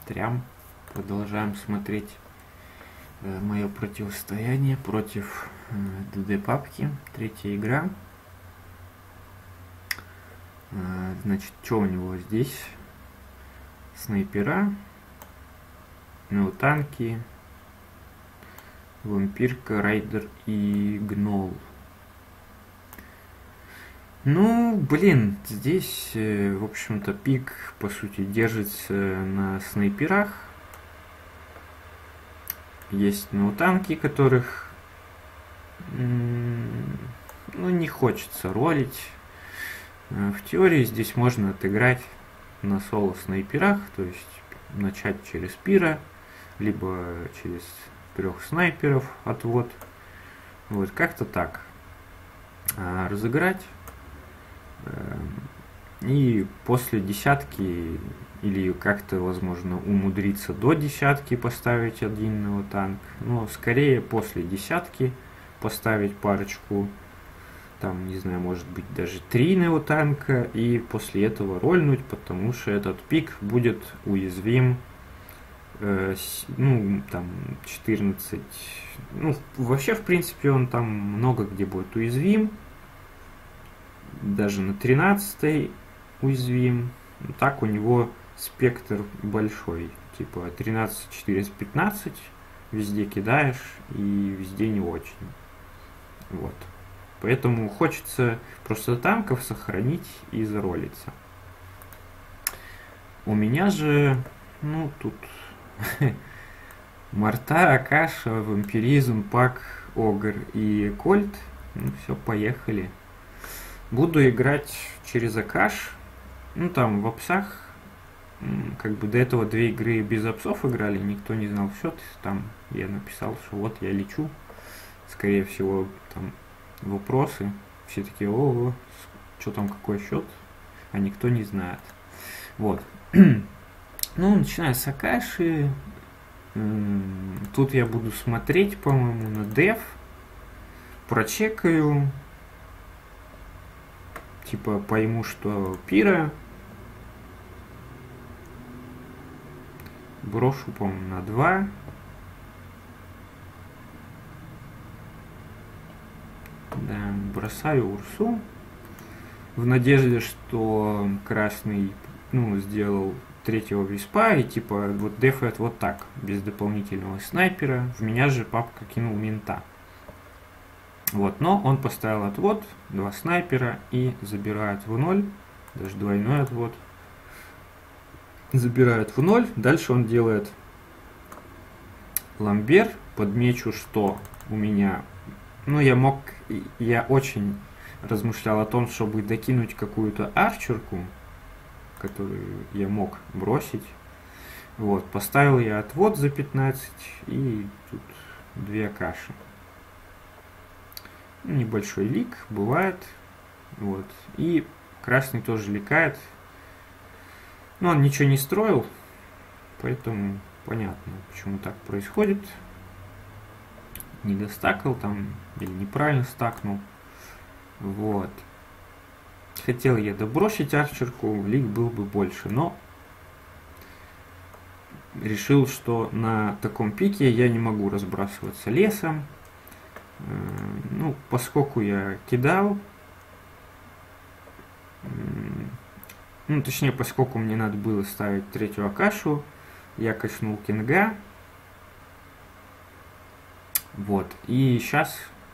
Трям. Продолжаем смотреть мое противостояние против ДД Папки. Третья игра. Значит, что у него здесь? Снайпера, неотанки, вампирка, райдер и гнол. Ну, блин, здесь, в общем-то, пик, по сути, держится на снайперах. Есть неотанки, которых, ну, не хочется ролить. В теории здесь можно отыграть на соло-снайперах, то есть начать через пира, либо через 3 снайперов отвод. Вот, как-то так. Разыграть. И после десятки или как-то, возможно, умудриться до десятки поставить один неотанк. Но скорее после десятки поставить парочку, там, не знаю, может быть даже 3 неотанка, и после этого рольнуть, потому что этот пик будет уязвим, ну, там, 14, ну, вообще, в принципе, он там много где будет уязвим, даже на 13 уязвим. Так у него спектр большой, типа 13 через 15 везде кидаешь и везде не очень. Вот. Поэтому хочется просто танков сохранить и заролиться. У меня же, ну, тут Марта, Акаша, Вампиризм, Пак, Огр и Кольт. Ну, все, поехали. Буду играть через Акаш. Ну, там, в апсах, как бы до этого 2 игры без апсов играли, никто не знал счет. Там я написал, что вот я лечу. Скорее всего, там вопросы. Все такие, о, что там, какой счет? А никто не знает. Вот. Ну, начиная с Акаши. Тут я буду смотреть, по-моему, на деф. Прочекаю. Типа пойму, что пира. Брошу, по-моему, на 2. Да, бросаю Урсу. В надежде, что красный, ну, сделал 3-го виспа и типа вот дефает вот так, без дополнительного снайпера. В меня же папка кинул мента. Вот, но он поставил отвод, 2 снайпера и забирает в 0, даже двойной отвод. Забирает в 0, дальше он делает ламбер, подмечу, что у меня, ну, я очень размышлял о том, чтобы докинуть какую-то арчерку, которую я мог бросить. Вот, поставил я отвод за 15 и тут 2 каши. Небольшой лик бывает. Вот. И красный тоже ликает. Но он ничего не строил, поэтому понятно, почему так происходит. Не достакал там или неправильно стакнул. Вот. Хотел я добросить арчерку, лик был бы больше, но решил, что на таком пике я не могу разбрасываться лесом. Ну, поскольку я кидал, ну, точнее, поскольку мне надо было ставить 3-ю Акашу, я качнул кинга. Вот. И сейчас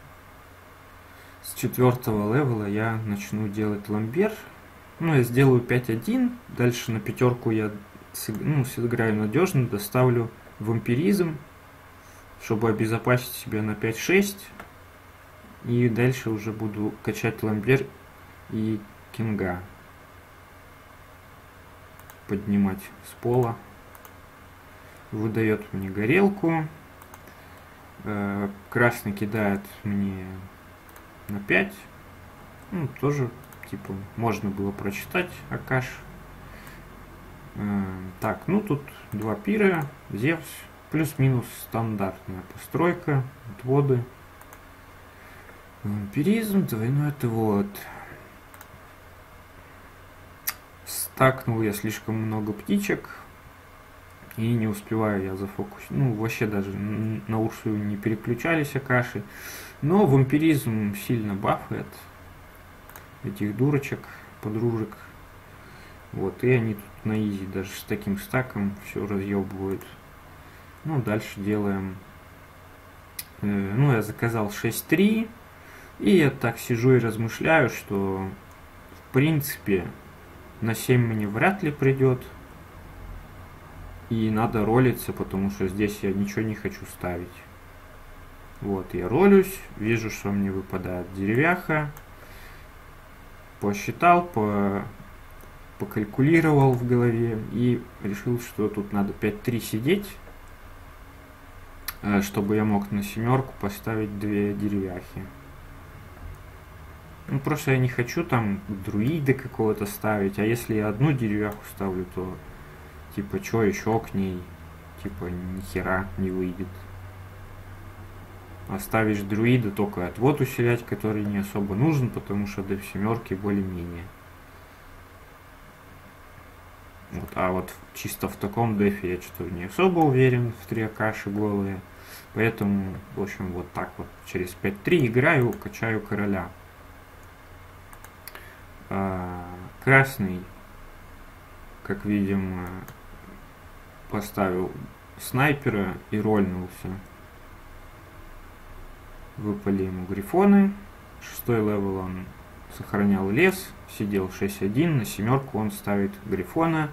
с 4-го левела я начну делать ламбер. Ну, я сделаю 5-1. Дальше на 5-ку я сыграю надежно, доставлю вампиризм, чтобы обезопасить себя на 5-6. И дальше уже буду качать ламбер и кинга. Поднимать с пола. Выдает мне горелку. Красный кидает мне на 5. Ну, тоже, типа, можно было прочитать Акаш. Так, ну тут 2 пира, Зевс. Плюс-минус стандартная постройка. Отводы. Вампиризм, двойной отвод. Стакнул я слишком много птичек. И не успеваю я зафокусировать. Ну, вообще даже на Урсу не переключались Акаши. Но вампиризм сильно бафает этих дурочек, подружек. Вот, и они тут на изи даже с таким стаком все разъебывают. Ну, дальше делаем. Ну, я заказал 6-3. И я так сижу и размышляю, что в принципе на 7 мне вряд ли придет. И надо ролиться, потому что здесь я ничего не хочу ставить. Вот, я ролюсь, вижу, что мне выпадает деревяха. Посчитал, покалькулировал в голове и решил, что тут надо 5-3 сидеть, чтобы я мог на семерку поставить 2 деревяхи. Ну, просто я не хочу там друида какого-то ставить, а если я одну деревяху ставлю, то типа что еще к ней, типа ни хера не выйдет. Оставишь друида, только отвод усилять, который не особо нужен, потому что до семерки более-менее. Вот, а вот чисто в таком дефе я что-то не особо уверен, в 3 Акаши голые. Поэтому, в общем, вот так вот через 5-3 играю, качаю короля. Красный, как видим, поставил снайпера и рольнулся. Выпали ему грифоны. 6-й левел он сохранял лес, сидел 6-1, на семерку он ставит грифона.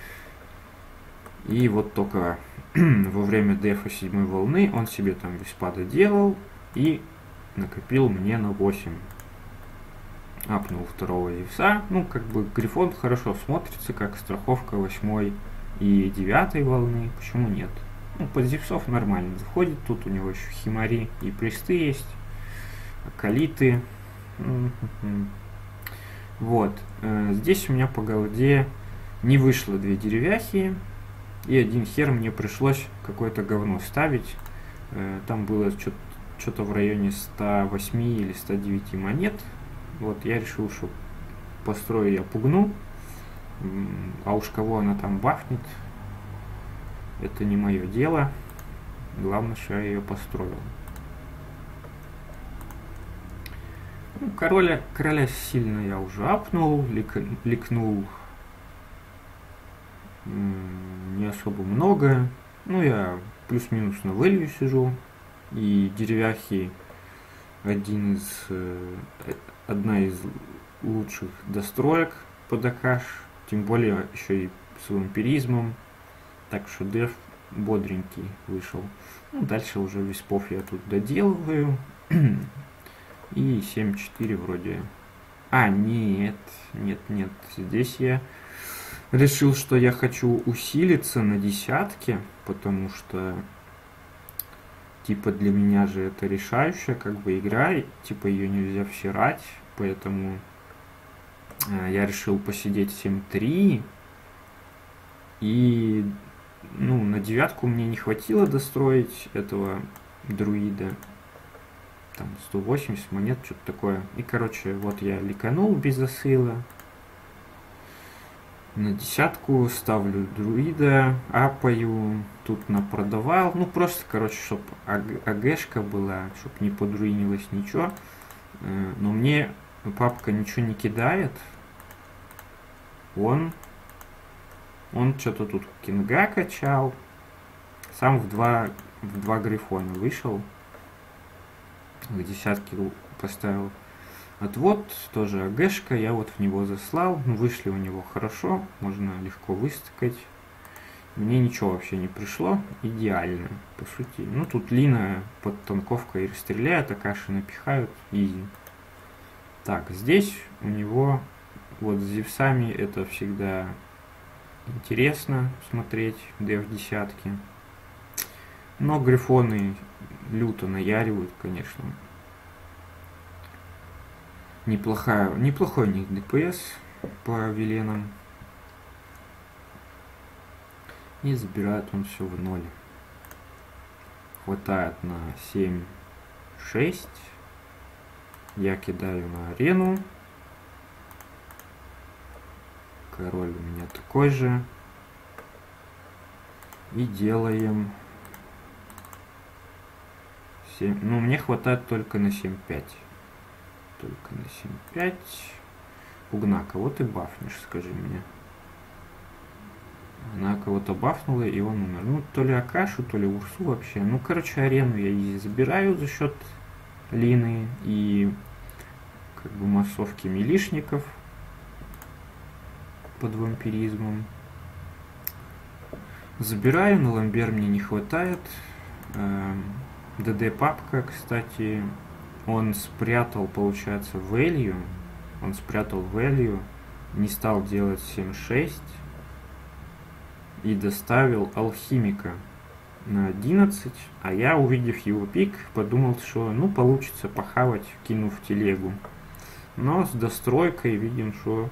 И вот только во время дефа 7 волны он себе там виспада делал и накопил мне на 8. Апнул 2-го Зевса. Ну, как бы грифон хорошо смотрится, как страховка 8 и 9 волны. Почему нет? Ну, под Зевсов нормально заходит. Тут у него еще химари и присты есть. Акалиты. Вот. Здесь у меня по голде не вышло 2 деревяхи. И один хер мне пришлось какое-то говно ставить. Там было что-то в районе 108 или 109 монет. Вот я решил, что построю я пугну. А уж кого она там бафнет, это не мое дело. Главное, что я ее построил. Ну, короля сильно я уже апнул, ликнул не особо много. Ну, я плюс-минус на вэлью сижу. И деревяхи одна из лучших достроек под Акаш. Тем более еще и с вампиризмом. Так что деф бодренький вышел. Ну, дальше уже виспов я тут доделываю. И 7-4 вроде. Нет. Здесь я решил, что я хочу усилиться на десятке, потому что типа для меня же это решающая как бы игра, и, типа ее нельзя всирать, поэтому я решил посидеть 7-3. И ну, на 9 мне не хватило достроить этого друида. Там 180 монет, что-то такое. И, короче, вот я ликанул без засыла. На 10 ставлю друида, апаю, тут напродавал. Ну, просто, короче, чтобы АГшка была, чтобы не подруинилось ничего. Но мне папка ничего не кидает. Он что-то тут кинга качал. Сам в два грифона вышел. К 10 поставил отвод, тоже АГшка, я вот в него заслал. Ну, вышли у него хорошо, можно легко выстыкать. Мне ничего вообще не пришло, идеально, по сути. Ну, тут Лина под танковкой стреляет, Акаши напихают, изи. Так, здесь у него вот с Зевсами это всегда интересно смотреть, деф десятки. Но грифоны люто наяривают, конечно. Неплохой у них ДПС по виленам. И забирает он все в ноль. Хватает на 7-6. Я кидаю на арену. Король у меня такой же. И делаем 7. Ну, мне хватает только на 7.5. Только на 7.5. Угна, кого ты бафнешь, скажи мне. Она кого-то бафнула, и он умер. Ну, то ли Акашу, то ли Урсу вообще. Ну, короче, арену я и забираю за счет Лины и как бы массовки милишников под вампиризмом. Забираю, но ламбер мне не хватает. ДД папка, кстати, он спрятал, получается, value. Он спрятал value, не стал делать 7.6 и доставил алхимика на 11, а я, увидев его пик, подумал, что ну получится похавать, кинув телегу. Но с достройкой видим, что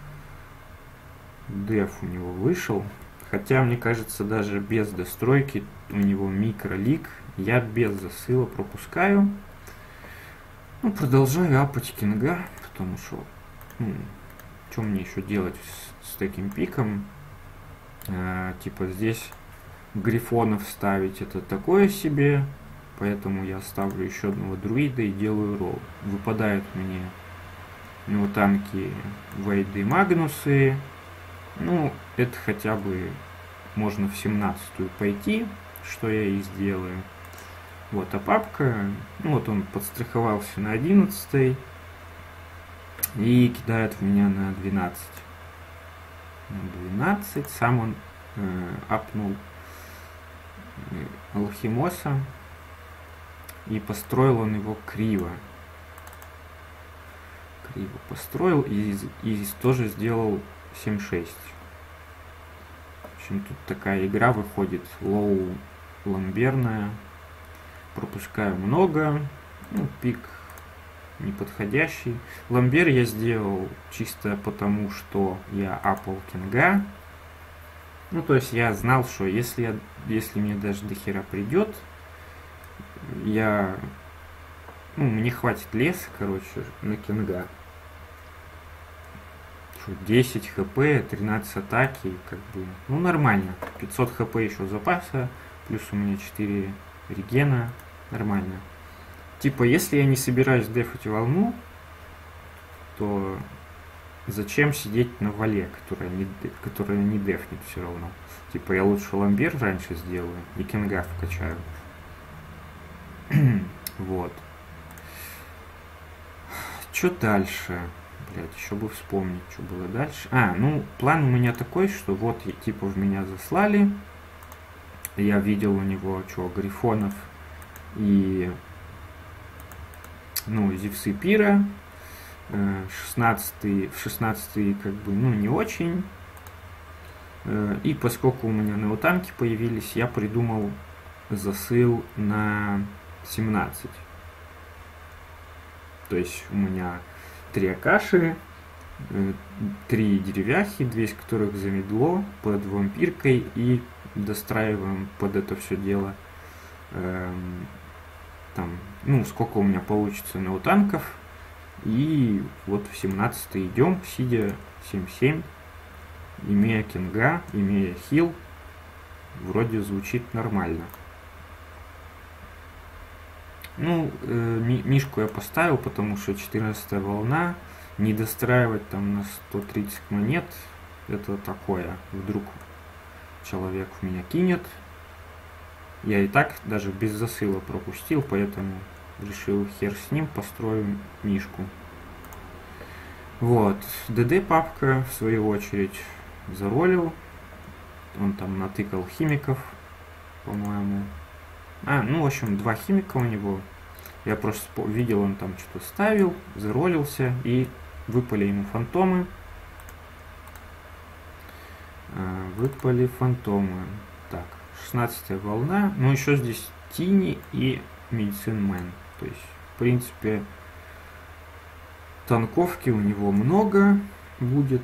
деф у него вышел. Хотя, мне кажется, даже без достройки у него микролик. Я без засыла пропускаю. Ну, продолжаю апать кинга, потому что, ну, что мне еще делать с таким пиком? Типа здесь грифонов ставить это такое себе, поэтому я ставлю еще одного друида и делаю ролл. Выпадают мне танки Вейды и Магнусы. Ну, это хотя бы можно в 17-ю пойти, что я и сделаю. Вот, а папка, ну вот он подстраховался на 11-й и кидает в меня на 12. На 12, сам он апнул Алхимоса, и построил он его криво. Криво построил и тоже сделал 7.6. В общем, тут такая игра выходит лоу ламберная. Пропускаю много. Ну, пик неподходящий. Ламбер я сделал чисто потому, что я апал кинга. Ну, то есть я знал, что если мне даже до хера придет, мне хватит леса, короче, на кинга. 10 хп, 13 атаки, как бы, ну, нормально. 500 хп еще запаса, плюс у меня 4 регена, нормально. Типа, если я не собираюсь дефать волну, то зачем сидеть на вале, которая не дефнет все равно. Типа, я лучше ламбер раньше сделаю и кинга вкачаю. Вот. Что дальше? Блять, еще бы вспомнить, что было дальше. Ну, план у меня такой, что вот, типа, в меня заслали. Я видел у него, грифонов и, ну, Зевсы Пира. 16-й, как бы, ну, не очень. И поскольку у меня неотанки появились, я придумал засыл на 17. То есть у меня 3 Акаши, 3 деревяхи, 2 из которых замедло под вампиркой, и достраиваем под это все дело там, ну, сколько у меня получится неотанков. И вот в 17-й идем, сидя 7-7, имея кинга, имея хил, вроде звучит нормально. Ну, мишку я поставил, потому что 14-я волна, не достраивать там на 130 монет, это такое, вдруг человек в меня кинет. Я и так даже без засыла пропустил, поэтому решил хер с ним, построю мишку. Вот, ДД папка в свою очередь заролил, он там натыкал химиков, по-моему. Ну, в общем, 2 химика у него. Я просто видел, он там что-то ставил, заролился, и выпали ему фантомы. Выпали фантомы. Так, 16-я волна. Ну, еще здесь Тини и Медицин Мэн. То есть, в принципе, танковки у него много будет.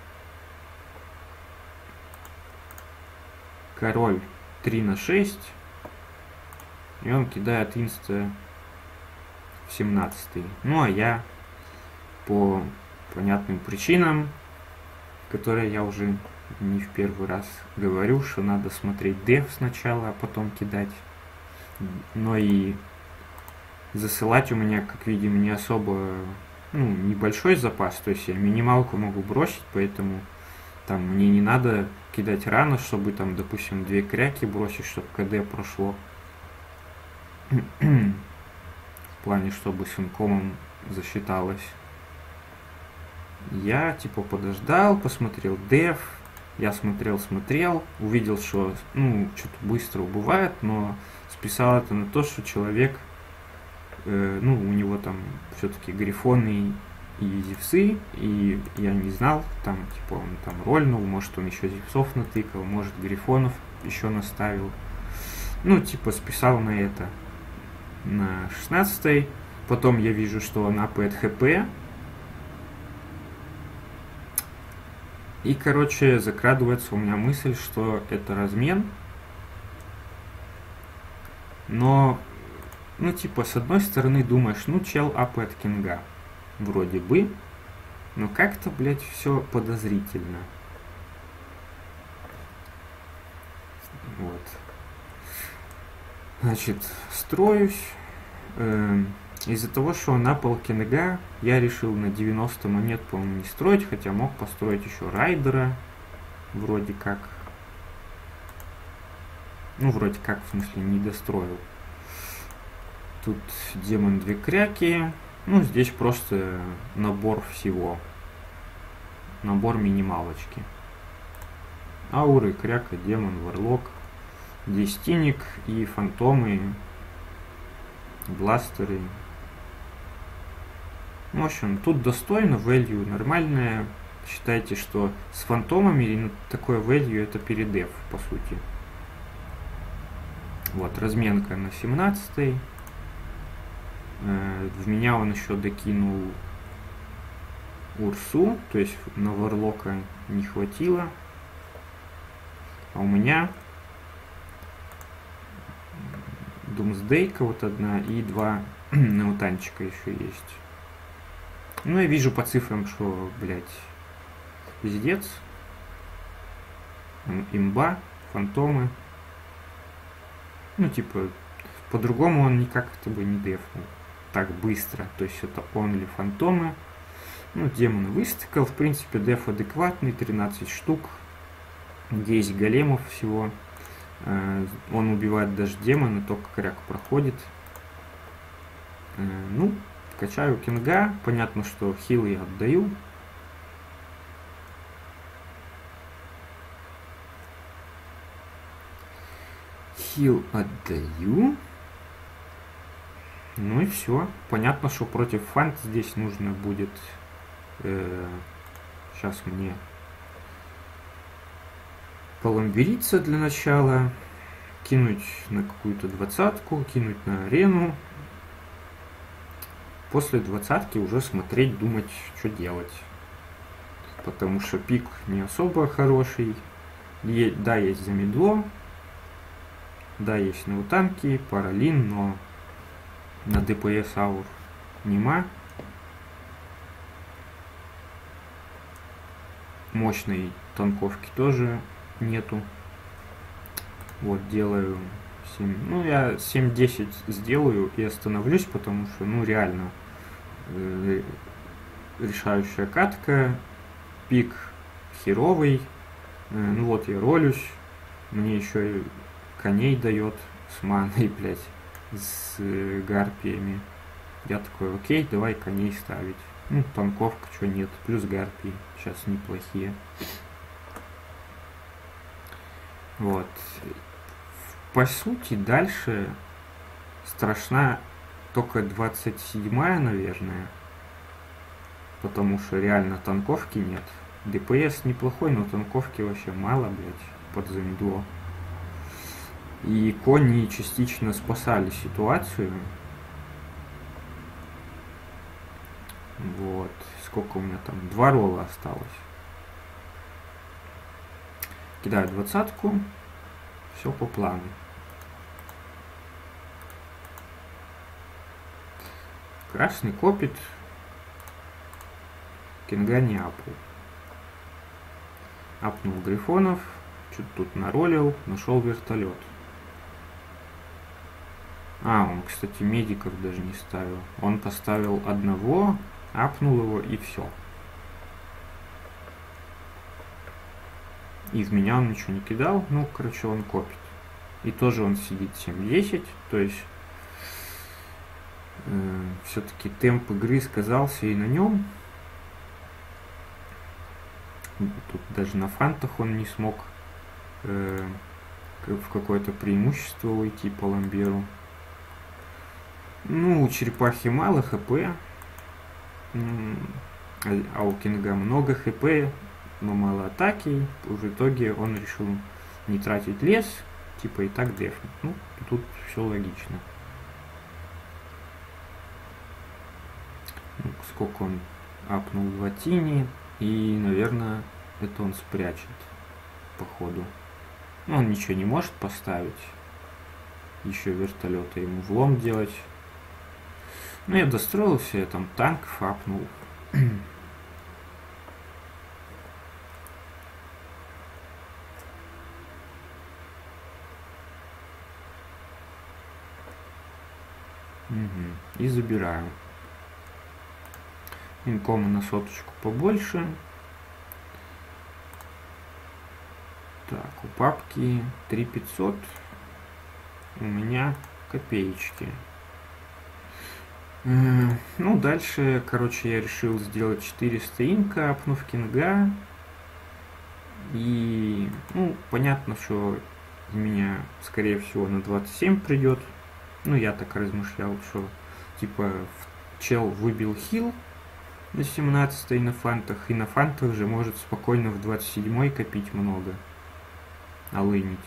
Король 3/6. И он кидает инста в 17-й. Ну, а я по понятным причинам, которые я уже не в первый раз говорю, что надо смотреть деф сначала, а потом кидать. Но и засылать у меня, как видим, не особо, небольшой запас, то есть я минималку могу бросить, поэтому там мне не надо кидать рано, чтобы там, допустим, 2 кряки бросить, чтобы КД прошло. В плане, чтобы с инкомом засчиталось. Я типа подождал, посмотрел деф. Я смотрел, увидел, что что-то быстро убывает, но списал это на то, что человек, у него там все-таки грифоны и зевсы, и я не знал, там, типа, он там рольнул, может, он еще зевсов натыкал, может, грифонов еще наставил. Списал на это. На 16-й. Потом я вижу, что он апает хп. И, короче, закрадывается у меня мысль, что это размен. Но, с одной стороны думаешь, чел апает кинга. Вроде бы. Но как-то, блядь, все подозрительно. Вот. Значит, строюсь. Из-за того, что он апал кинга, я решил на 90 монет, по-моему, не строить, хотя мог построить еще райдера. Вроде как. Вроде как, в смысле, не достроил. Тут демон 2 кряки. Здесь просто набор всего. Набор минималочки. Ауры, кряка, демон, варлок, десятинник и фантомы, бластеры. В общем, тут достойно, value нормальная. Считайте, что с фантомами такое value это передев, по сути. Вот, разменка на 17-й. В меня он еще докинул Урсу, то есть на варлока не хватило. А у меня Думсдейка вот одна и 2 наутанчика еще есть. Я вижу по цифрам, что, блядь, пиздец. Имба, фантомы. По-другому он никак-то бы не дефнул так быстро. То есть это only фантомы. Демон выстыкал. В принципе, деф адекватный. 13 штук. 10 големов всего. Он убивает даже демона, только кряк проходит. Качаю кинга. Понятно, что хил я отдаю. Хил отдаю. И все. Понятно, что против фант здесь нужно будет сейчас мне поламбериться для начала, кинуть на какую-то 20-ку, кинуть на арену. После 20-ки уже смотреть, думать, что делать. Потому что пик не особо хороший. Да, есть замедло. Да, есть наутанки, паралин, но на ДПС аур нема. Мощной танковки тоже нету. Вот, делаю 7. Я 7-10 сделаю и остановлюсь, потому что, реально решающая катка. Пик херовый. Я ролюсь. Мне еще и коней дает с маной, блядь, с гарпиями. Я такой, окей, давай коней ставить. Танковка, что нет. Плюс гарпии. Сейчас неплохие. Вот. По сути, дальше страшна только 27-я, наверное. Потому что реально танковки нет. ДПС неплохой, но танковки вообще мало, блядь, под замедло. И кони частично спасали ситуацию. Вот. Сколько у меня там? 2 ролла осталось. Кидаю 20-ку. Все по плану. Красный копит. Кинга не апал. апнул грифонов, что-то тут наролил, нашел вертолет. Он, кстати, медиков даже не ставил. Он поставил одного, апнул его и все. Из меня он ничего не кидал, короче, он копит. И тоже он сидит 7-10, то есть все-таки темп игры сказался и на нем. Тут даже на фантах он не смог в какое-то преимущество уйти по ламберу. У черепахи мало хп, а у Кинга много хп, но мало атаки. В итоге он решил не тратить лес, типа и так дефнуть. Тут все логично. Сколько он апнул 2 тени, и, наверное, это он спрячет, походу. Он ничего не может поставить. Еще вертолета ему влом делать. Я достроился, я там танков апнул. И забираю. Инкома на соточку побольше. Так, у папки 3500. У меня копеечки. Дальше, короче, я решил сделать 400 инка, апнув Кинга. И, понятно, что у меня, скорее всего, на 27 придет. Я так размышлял, что, типа, чел выбил хил на 17 на фантах, и на фантах же может спокойно в 27 копить много, алынить.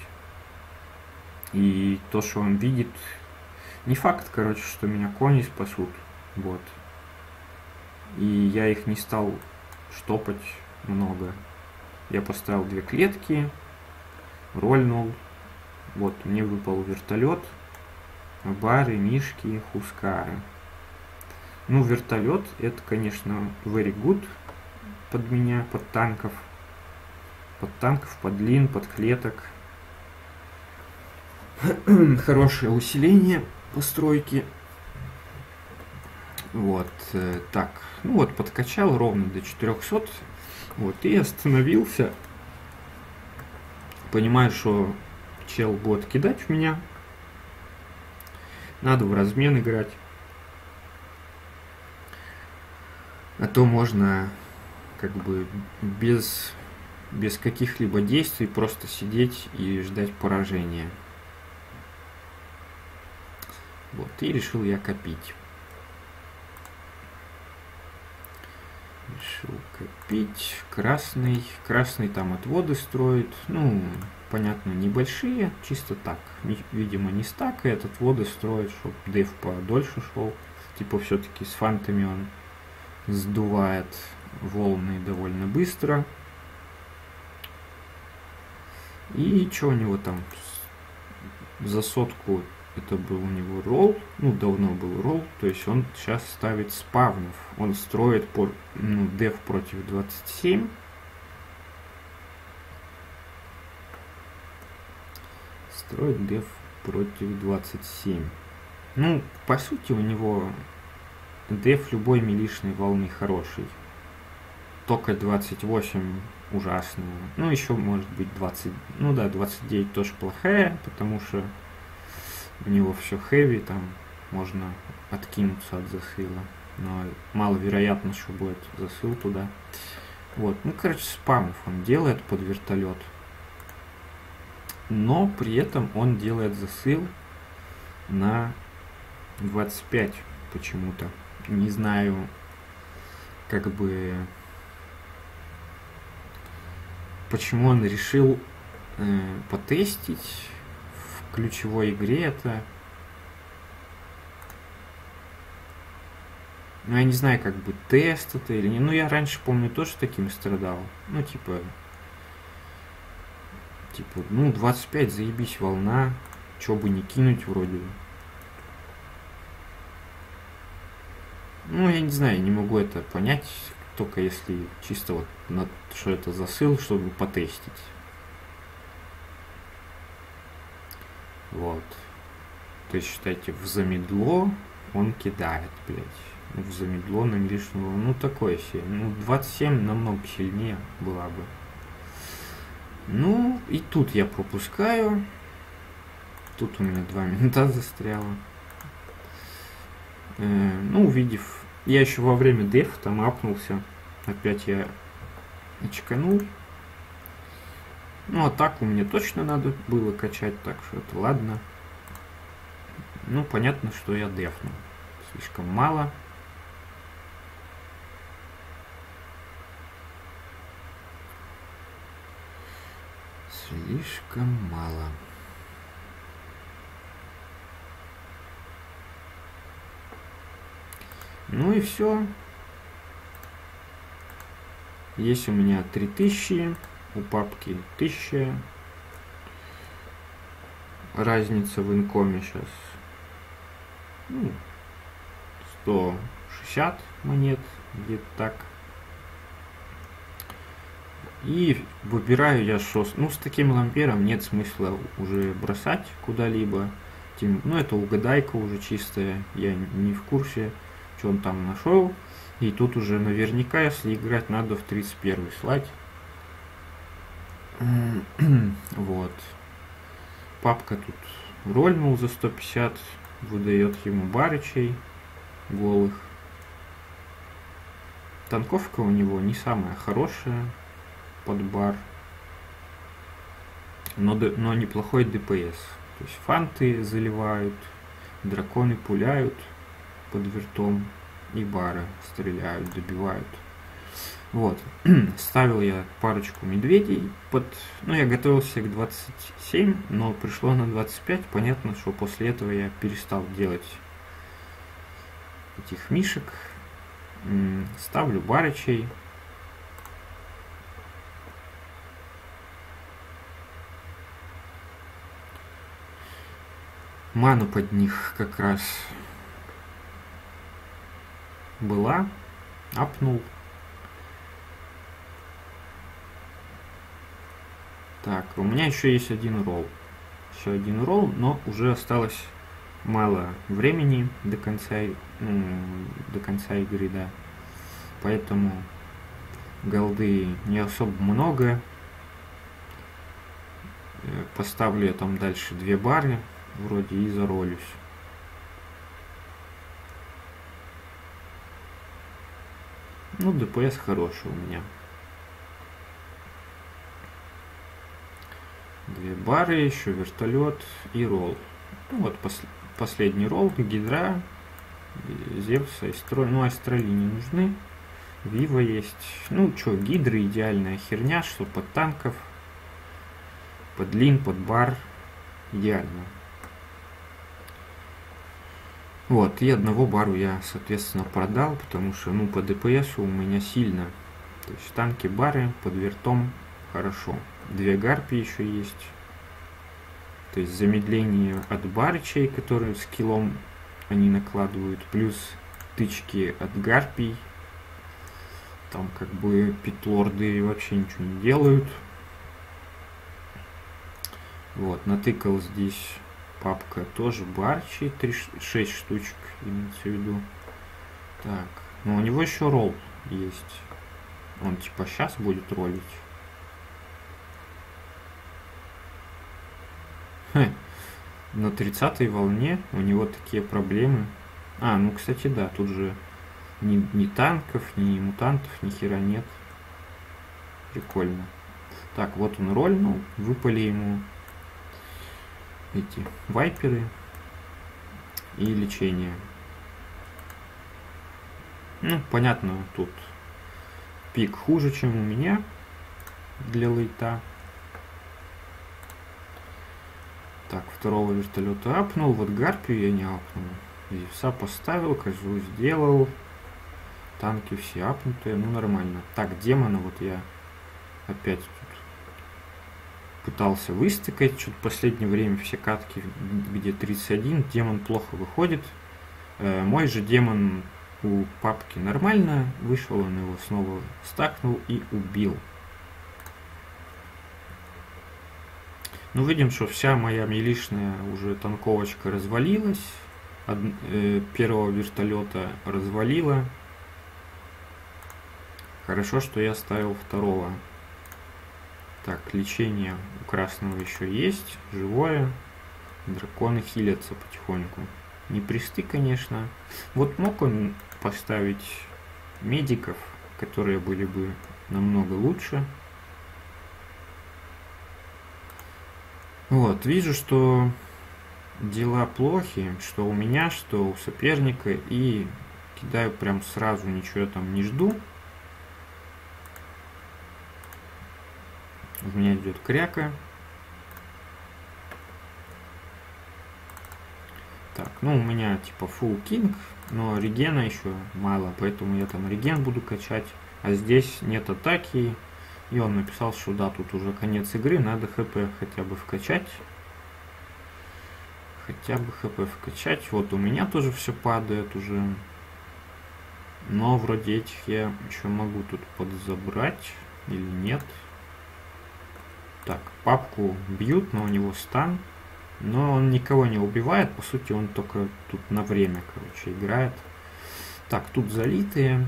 И то, что он видит, не факт, короче, что меня кони спасут, вот. И я их не стал штопать много. Я поставил 2 клетки, рольнул, вот, мне выпал вертолет, бары, мишки, хускары. Вертолет, это, конечно, very good под меня, под танков, под лин, под клеток. Хорошее усиление постройки. Вот, так. Подкачал ровно до 400. Вот, и остановился. Понимаю, что чел будет кидать в меня. Надо в размен играть. А то можно как бы без каких-либо действий просто сидеть и ждать поражения. Вот, и решил я копить. Решил копить. Красный там отводы строит. Понятно, небольшие, чисто так. Видимо, не стакает, отводы строит, чтобы деф подольше шел. Типа все-таки с фантами он сдувает волны довольно быстро. И что у него там? За сотку это был у него ролл. Давно был ролл. То есть он сейчас ставит спавнов. Он строит деф против 27. Строит деф против 27. По сути, у него деф любой милишной волны хороший. Только 28 ужасная. Еще может быть 20. 29 тоже плохая, потому что у него все хэви, там можно откинуться от засыла. Но маловероятно, что будет засыл туда. Вот. Короче, спамов он делает под вертолет. Но при этом он делает засыл на 25 почему-то. Не знаю, почему он решил потестить в ключевой игре это. Я не знаю, тест это или не. Я раньше, помню, тоже таким страдал. 25, заебись, волна. Чё бы не кинуть вроде. Я не знаю, не могу это понять. только если чисто вот на что это засыл, чтобы потестить. Вот. То есть, считайте, в замедло он кидает, блядь. В замедло на лишнего, ну такое себе. Ну, 27 намного сильнее была бы. Ну, и тут я пропускаю. Тут у меня 2 минута застряло. Ну, увидев... Я еще во время деф там апнулся. Опять я очканул. Ну, атаку мне точно надо было качать, так что это ладно. Ну, понятно, что я дефнул. Слишком мало. Слишком мало. Ну и все. Есть у меня 3000, у папки 1000. Разница в инкоме сейчас. Ну, 160 монет, где-то так. И выбираю я шост. Ну, с таким лампером нет смысла уже бросать куда-либо. Ну, это угадайка уже чистая. Я не в курсе, что он там нашел. И тут уже наверняка, если играть, надо в 31 слать. Вот. Папка тут рольнул за 150. Выдает ему барычей голых. Танковка у него не самая хорошая под бар. Но неплохой ДПС. То есть фанты заливают, драконы пуляют под вертом и бары стреляют, добивают. Вот. Ставил я парочку медведей под... Ну, я готовился к 27, но пришло на 25. Понятно, что после этого я перестал делать этих мишек. Ставлю барычей. Мана под них как раз была. Апнул. Так, у меня еще есть один ролл. Еще один ролл, но уже осталось мало времени до конца игры, да. Поэтому голды не особо много. Поставлю я там дальше 2 бары вроде и заролюсь. Ну, ДПС хороший у меня. 2 бары, еще вертолет и ролл. Ну, вот последний ролл, Гидра, Зевса, ну, Астрали не нужны. Вива есть. Ну, что, Гидры идеальная херня, что под танков, под лин, под бар. Идеально. Вот, и одного бару я, соответственно, продал, потому что, ну, по ДПС у меня сильно. То есть танки, бары, под вертом хорошо. 2 гарпии еще есть. То есть замедление от барычей, которые скиллом они накладывают, плюс тычки от гарпий. Там как бы питлорды вообще ничего не делают. Вот, натыкал здесь папка тоже барчи, 6 штучек имеется в виду. Так, но у него еще ролл есть. Он типа сейчас будет ролить. На 30-й волне у него такие проблемы. А, ну кстати, да, тут же ни танков, ни мутантов, ни хера нет. Прикольно. Так, вот он рольнул, выпали ему эти вайперы и лечение. Ну, понятно, тут пик хуже, чем у меня для лейта. Так, второго вертолета апнул, вот гарпию я не апнул. Зевса поставил, козу сделал. Танки все апнутые, ну нормально. Так, демона вот я опять тут пытался выстыкать. Что-то в последнее время все катки где 31. Демон плохо выходит. Мой же демон у папки нормально, вышел, он его снова стакнул и убил. Ну, видим, что вся моя милишная уже танковочка развалилась. Первого вертолета развалила. Хорошо, что я ставил второго. Так, лечение у красного еще есть, живое. Драконы хилятся потихоньку. Не присты, конечно. Вот мог он поставить медиков, которые были бы намного лучше. Вот, вижу, что дела плохи, что у меня, что у соперника, и кидаю прям сразу, ничего там не жду. У меня идет кряка. Так, ну у меня типа full king, но регена еще мало, поэтому я там реген буду качать. А здесь нет атаки. И он написал, что да, тут уже конец игры, надо хп хотя бы вкачать. Хотя бы хп вкачать. Вот у меня тоже все падает уже. Но вроде этих я еще могу тут подзабрать. Или нет. Так, папку бьют, но у него стан. Но он никого не убивает. По сути, он только тут на время, короче, играет. Так, тут залитые.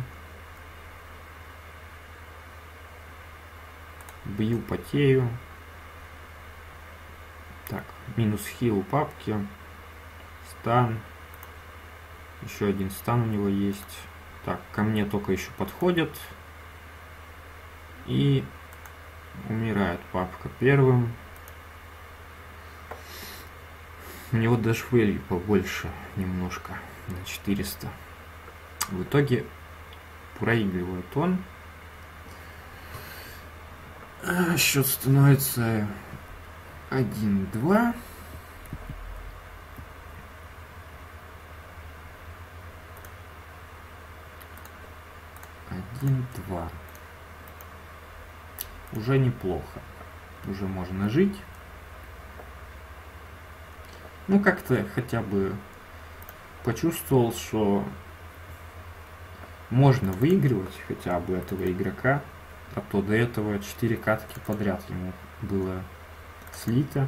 Бью, потею. Так, минус хил у папки. Стан. Еще один стан у него есть. Так, ко мне только еще подходят. И умирает папка первым. У него даже value побольше немножко. На 400. В итоге проигрывает он. Счет становится 1-2. Уже неплохо. Уже можно жить. Ну, как-то хотя бы почувствовал, что можно выигрывать хотя бы этого игрока. А то до этого 4 катки подряд ему было слито.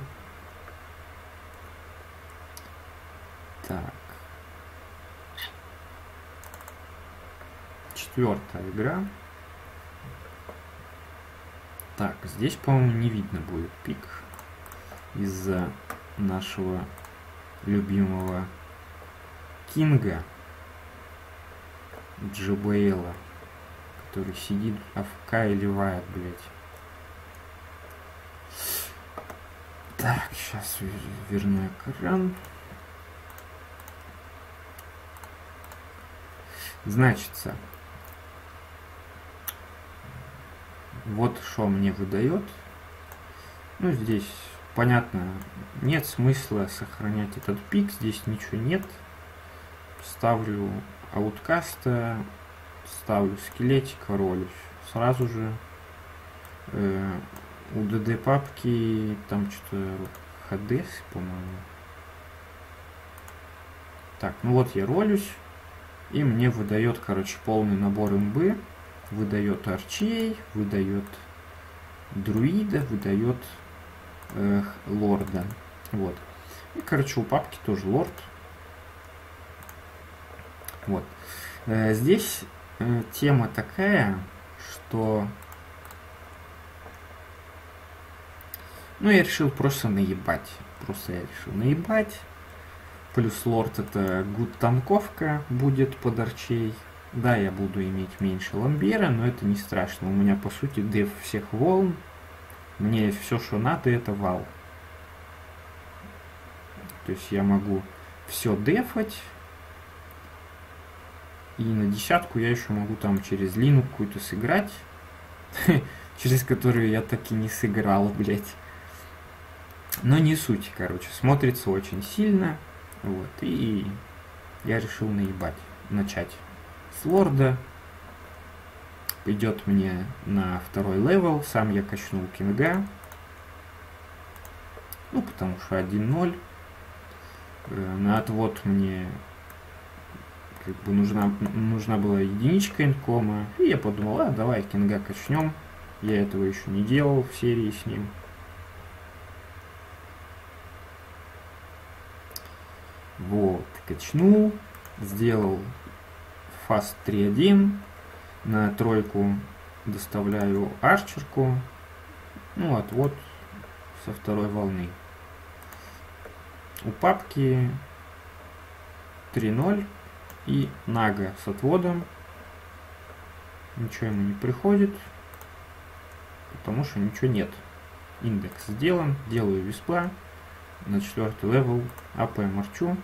Так. 4-я игра. Так, здесь, по-моему, не видно будет пик из-за нашего любимого Кинга Джабаэла, который сидит АФК и ливает, блять. Так, сейчас верну экран. Значится, вот что мне выдает. Ну, здесь понятно, нет смысла сохранять этот пик, здесь ничего нет. Ставлю ауткаста, ставлю скелетика, ролюсь. Сразу же у ДД папки там что-то ХДС, по-моему. Так, ну вот я ролюсь. И мне выдает, короче, полный набор имбы. Выдает арчей, выдает друида, выдает лорда. Вот. И, короче, у папки тоже лорд. Вот. Здесь тема такая, что... Ну, я решил просто наебать. Просто я решил наебать. Плюс лорд это гуд танковка будет под арчей. Да, я буду иметь меньше ламбера, но это не страшно. У меня, по сути, деф всех волн. Мне все, что надо, это вал. То есть я могу все дефать. И на 10-ку я еще могу там через лину какую-то сыграть. Через которую я так и не сыграл, блять. Но не суть, короче. Смотрится очень сильно. Вот. И я решил наебать. Начать с лорда. Идет мне на 2-й левел. Сам я качнул кинга. Ну, потому что 1-0. На отвод мне как бы нужна была единичка инкома. И я подумал, давай кинга качнем. Я этого еще не делал в серии с ним. Вот, качнул, сделал фаст 3.1, на тройку доставляю арчерку, ну отвод со второй волны. У папки 3.0 и нага с отводом, ничего ему не приходит, потому что ничего нет. Индекс сделан, делаю виспла. На 4-й левел АП марчу.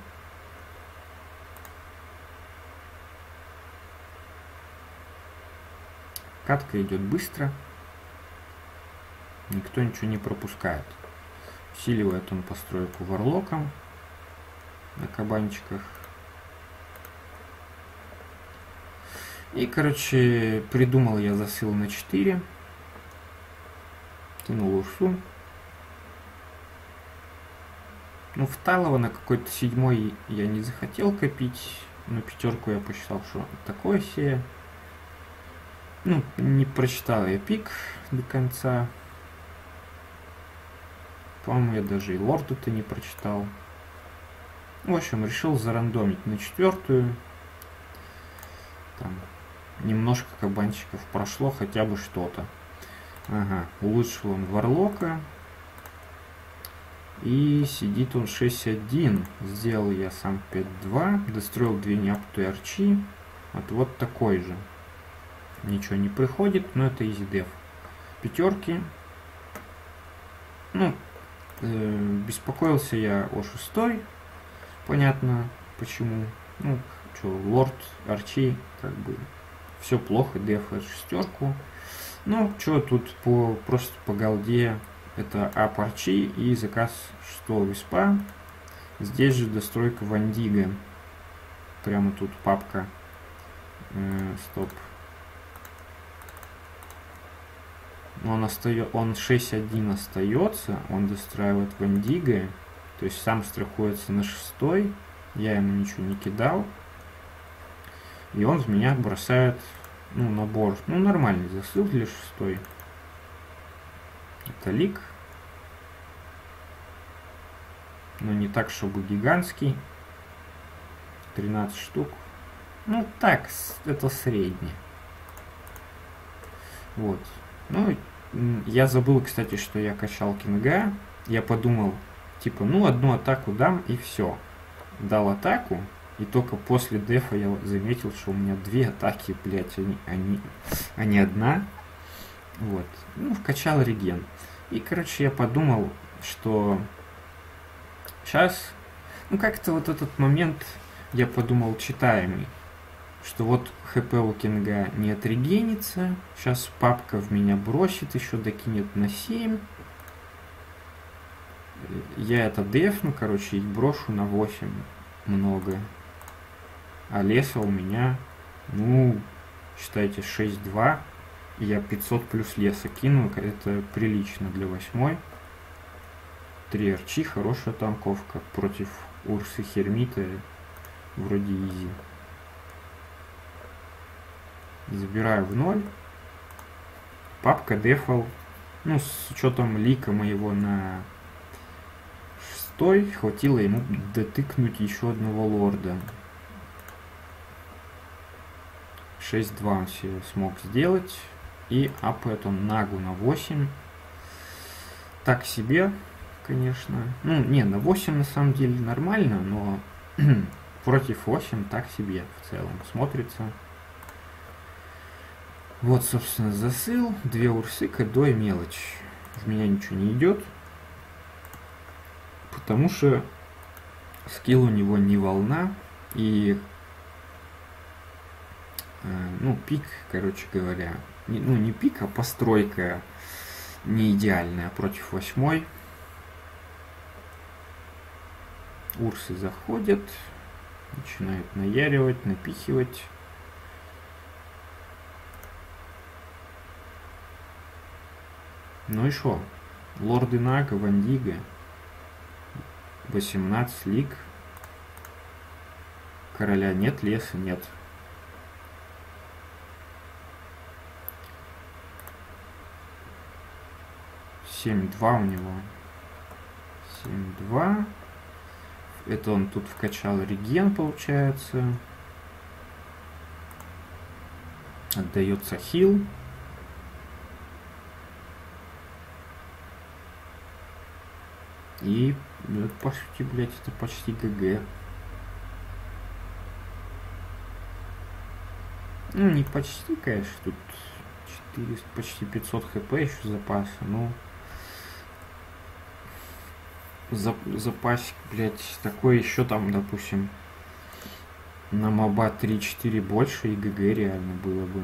Катка идет быстро. Никто ничего не пропускает. Усиливает он постройку варлоком на кабанчиках. И, короче, придумал я засыл на 4. Тянул урсу. Ну, в Талова на какой-то 7-й я не захотел копить. На 5-ку я посчитал, что такое себе. Ну, не прочитал я пик до конца. По-моему, я даже и лорду-то не прочитал. В общем, решил зарандомить на 4-ю. Там немножко кабанчиков прошло, хотя бы что-то. Ага, улучшил он варлока. И сидит он 6.1. Сделал я сам 5.2. Достроил 2 неаптые арчи. Вот такой же. Ничего не приходит, но это easy dev. 5-ки. Ну, беспокоился я о 6-й. Понятно почему. Ну, что, лорд, арчи, как бы все плохо, дефает 6-ку. Ну, что тут просто по голде. Это ап арчи и заказ 6-го виспа. Здесь же достройка Вандига. Прямо тут папка. Стоп. Он 6.1 остается. Он достраивает Вандига. То есть сам страхуется на 6-й. Я ему ничего не кидал. И он в меня бросает, ну, набор. Ну, нормальный засыл для 6-й. Это лик. Но не так, чтобы гигантский. 13 штук. Ну, так, это средний. Вот. Ну, я забыл, кстати, что я качал кинга. Я подумал, типа, ну, одну атаку дам и все. Дал атаку. И только после дефа я заметил, что у меня 2 атаки, блять, а не одна. Вот. Ну, вкачал реген. И, короче, я подумал, что сейчас, ну, как-то вот этот момент, я подумал, читаемый, что вот хп у кинга не отрегенится, сейчас папка в меня бросит, еще докинет на 7. Я это дефну, короче, и брошу на 8 много. А леса у меня, ну, считайте, 6-2. И я 500 плюс леса кину, это прилично для 8-й. 3 арчи, хорошая танковка. Против Урсы Хермита вроде изи. Забираю в 0. Папка дефал. Ну, с учетом лика моего на 6-й, хватило ему дотыкнуть еще одного лорда. 6-2 он себе смог сделать. И апает он нагу на 8. Так себе, конечно. Ну, не, на 8 на самом деле нормально, но против 8 так себе в целом смотрится. Вот, собственно, засыл. 2 урсы, кэдо и мелочь. В меня ничего не идет. Потому что скилл у него не волна. И ну, пик, короче говоря, ну, не пик, а постройка не идеальная против 8-й. Урсы заходят, начинают наяривать, напихивать. Ну и шо? Лорды Нага, Вандига. 18 лиг. Короля нет, леса нет. Семь-два у него. 7-2. Это он тут вкачал реген, получается. Отдается хил. И, по сути, блядь, это почти ГГ. Ну, не почти, конечно, тут 400, почти 500 хп еще запаса, но запасик, блядь, такой еще там, допустим, на моба 3-4 больше, и ГГ реально было бы.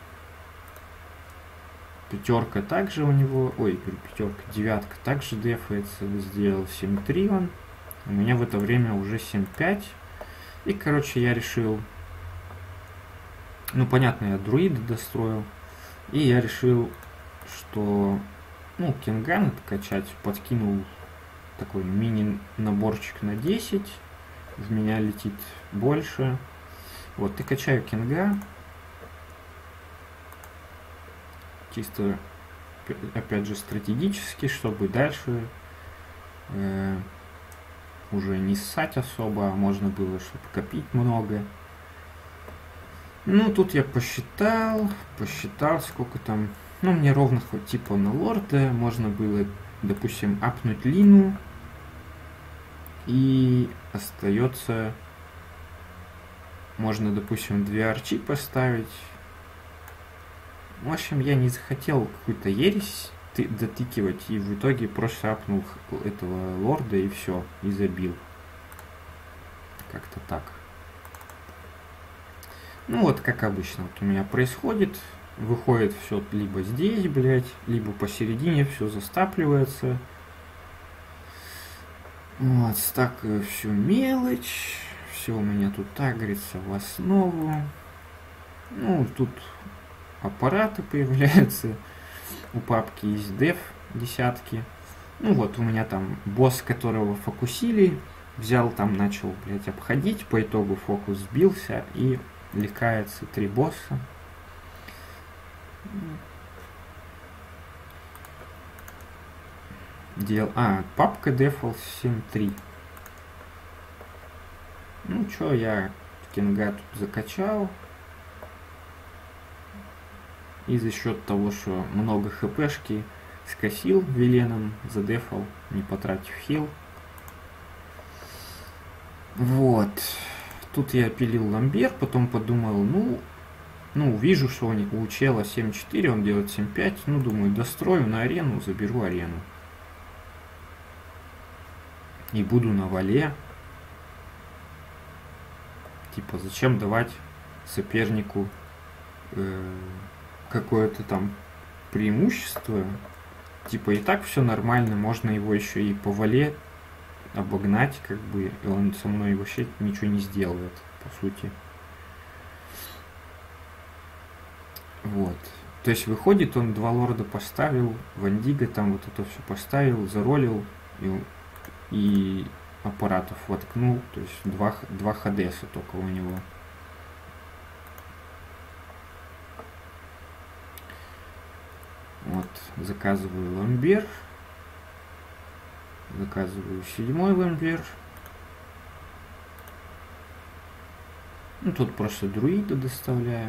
Пятерка также у него, ой, пятерка, девятка также дефается, сделал 7-3 он. У меня в это время уже 7-5. И, короче, я решил, ну, понятно, я друида достроил. И я решил, что, ну, Кинган качать, подкинул такой мини-наборчик на 10. В меня летит больше. Вот, и качаю Кинга. Чисто, опять же, стратегически, чтобы дальше уже не ссать особо, а можно было, чтобы копить много. Ну, тут я посчитал, сколько там. Ну, мне ровно хоть типа на лорда можно было, допустим, апнуть Лину. И остается, можно, допустим, 2 арчи поставить. В общем, я не захотел какую-то ересь дотыкивать, и в итоге просто апнул этого лорда и все, и забил. Как-то так. Ну вот, как обычно, вот у меня происходит. Выходит все либо здесь, блядь, либо посередине все застапливается. Вот, стакаю всю мелочь. Все у меня тут агрится в основу. Ну, тут аппараты появляются. У папки есть деф десятки. Ну вот, у меня там босс, которого фокусили. Взял там, начал, блядь, обходить. По итогу фокус сбился и лекается 3 босса. Папка дефал 7.3. Ну чё, я Кинга тут закачал. И за счет того, что много хпшки скосил Веленом, задефал, не потратив хил. Вот. Тут я пилил ламбер, потом подумал, ну, вижу, что у чела 7.4, он делает 7.5, ну, думаю, дострою на арену, заберу арену. И буду на вале. Типа, зачем давать сопернику какое-то там преимущество? Типа, и так все нормально, можно его еще и по вале обогнать, как бы, и он со мной вообще ничего не сделает, по сути. Вот. То есть выходит, он 2 лорда поставил, Вандиго там вот это все поставил, заролил и аппаратов воткнул. То есть 2 ХДСа только у него. Вот, заказываю ламбер. Заказываю 7-й ламбер. Ну, тут просто друида доставляю.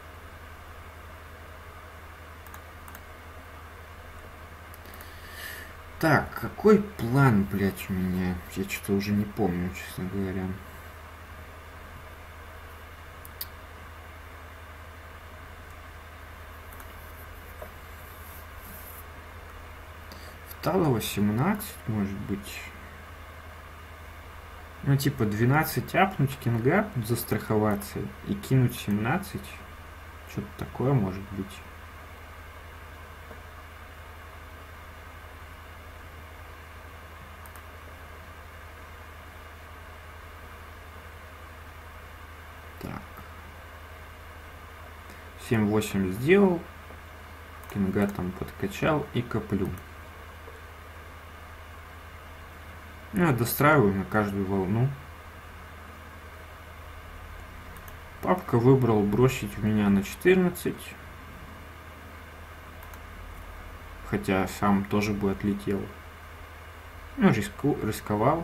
Так, какой план, блядь, у меня? Я что-то уже не помню, честно говоря. Второго 17, может быть. Ну, типа 12 апнуть Кинга, застраховаться и кинуть 17. Что-то такое может быть. Так. 7-8 сделал. Кинга там подкачал и коплю. Ну, я достраиваю на каждую волну. папка выбрал бросить в меня на 14. Хотя сам тоже бы отлетел. Ну, рисковал.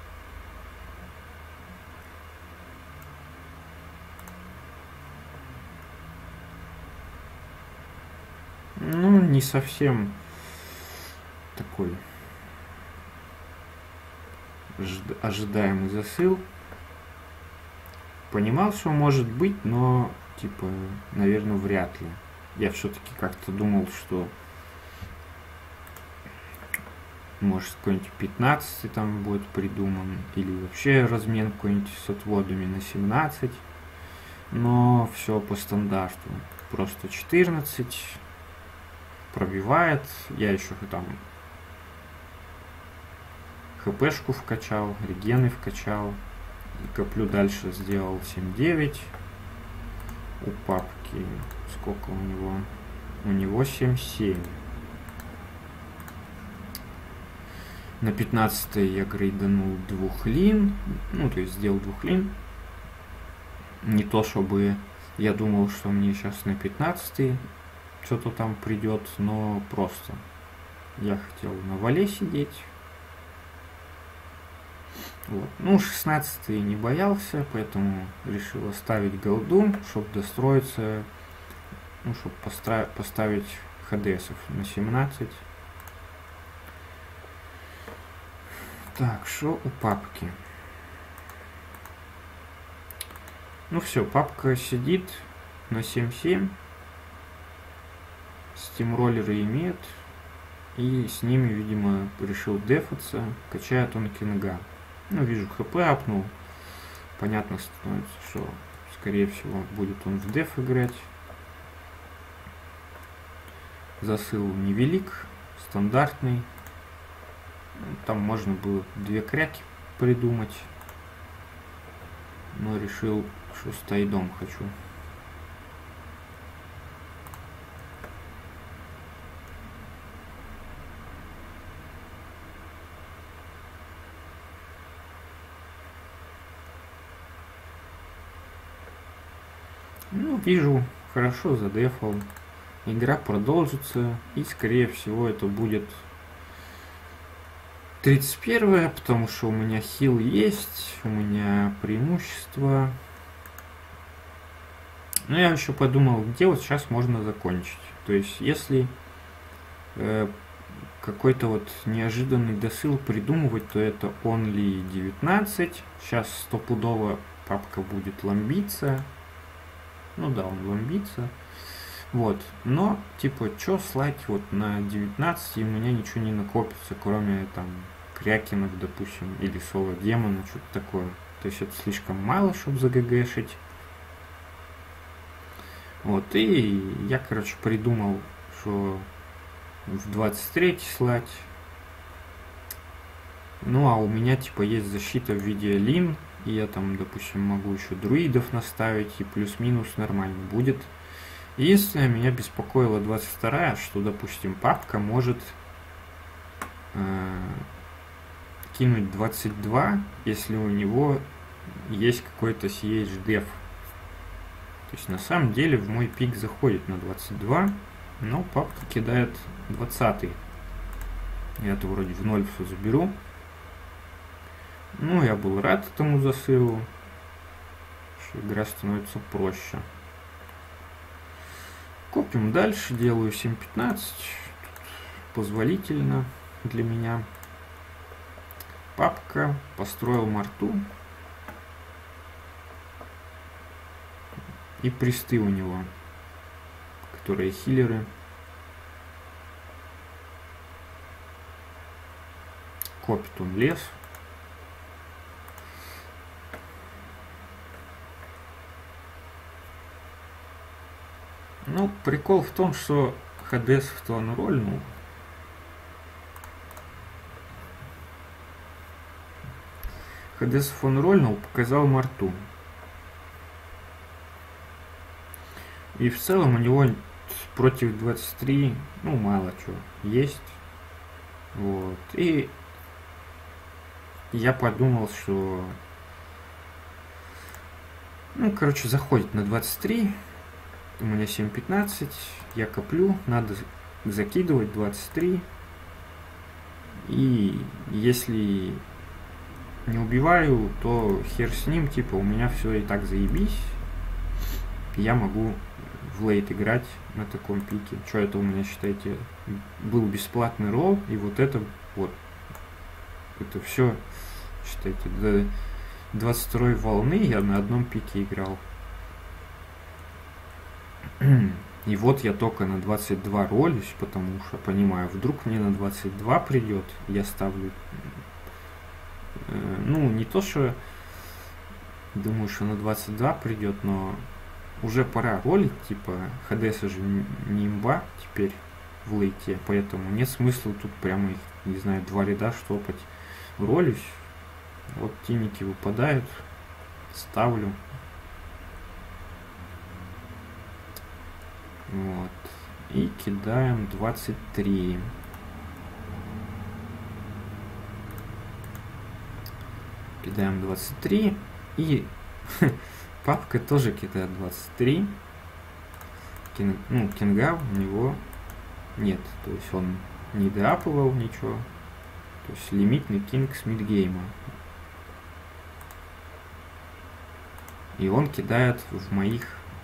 Ну, не совсем такой ожидаемый засыл. Понимал, что может быть, но, типа, наверное, вряд ли. Я все-таки как-то думал, что может какой-нибудь 15 там будет придуман, или вообще размен какой-нибудь с отводами на 17. Но все по стандарту. Просто 14 пробивает. Я еще там хпшку вкачал, регены вкачал. И коплю дальше сделал 7-9. У папки сколько у него? У него 7-7. На 15 я грейданул 2 лин. Ну, то есть сделал 2 лин. Не то, чтобы я думал, что мне сейчас на 15 что-то там придет, но просто я хотел на вале сидеть. Вот. Ну, 16 не боялся, поэтому решил оставить голду, чтобы достроиться, ну, чтобы поставить хдсов на 17. Так, что у папки? Ну все, папка сидит на 7-7. Стимроллеры имеет. И с ними, видимо, решил дефаться, качая тонкий нога. Ну, вижу, хп апнул. Понятно становится, что, скорее всего, будет он в деф играть. Засыл невелик, стандартный. Там можно было 2 кряки придумать. Но решил, что с тайдом хочу. Ну, вижу, хорошо задефал. Игра продолжится. И, скорее всего, это будет 31-е, потому что у меня хил есть, у меня преимущество. Но я еще подумал, где вот сейчас можно закончить. То есть, если какой-то вот неожиданный досыл придумывать, то это only 19. Сейчас стопудово папка будет ламбиться. Ну да, он ламбится. Вот. Но, типа, что слать вот на 19, и у меня ничего не накопится, кроме там крякинов, допустим, или соло демона, что-то такое. То есть это слишком мало, чтобы заггшить. Вот, и я, короче, придумал, что в 23 слать. Ну, а у меня, типа, есть защита в виде лин, и я там, допустим, могу еще друидов наставить, и плюс-минус нормально будет. Единственное, меня беспокоила 22-я, что, допустим, папка может кинуть 22, если у него есть какой-то CH-деф. То есть, на самом деле, в мой пик заходит на 22, но папка кидает 20. Я-то вроде в 0 все заберу. Ну, я был рад этому засылу, что игра становится проще. Копим дальше, делаю 7-15, позволительно для меня. Папка, построил марту. И присты у него, которые хиллеры. Копит он лес. Ну, прикол в том, что хдсов-то он рольнул. хдсов он рольнул, показал марту. И в целом у него против 23, ну, мало чего есть. Вот. И я подумал, что Ну, короче, заходит на 23. У меня 7.15. Я коплю. Надо закидывать 23. И если не убиваю, то хер с ним. Типа, у меня все и так заебись. Я могу в лейт играть на таком пике. Что это у меня, считайте, был бесплатный ролл. И вот это вот. Это все, считайте, до 22 волны я на одном пике играл. И вот я только на 22 ролюсь, потому что понимаю, вдруг мне на 22 придет, я ставлю, ну, не то, что думаю, что на 22 придет, но уже пора ролить, типа, ХДС же не имба теперь в лейте, поэтому нет смысла тут прямо их, не знаю, 2 ряда штопать. Ролюсь, вот тиники выпадают, ставлю. Вот. И кидаем 23. Кидаем 23. И папка тоже кидает 23. Ну, кинга у него нет. То есть он не доапывал ничего. То есть лимитный кинг с мидгейма. И он кидает в моих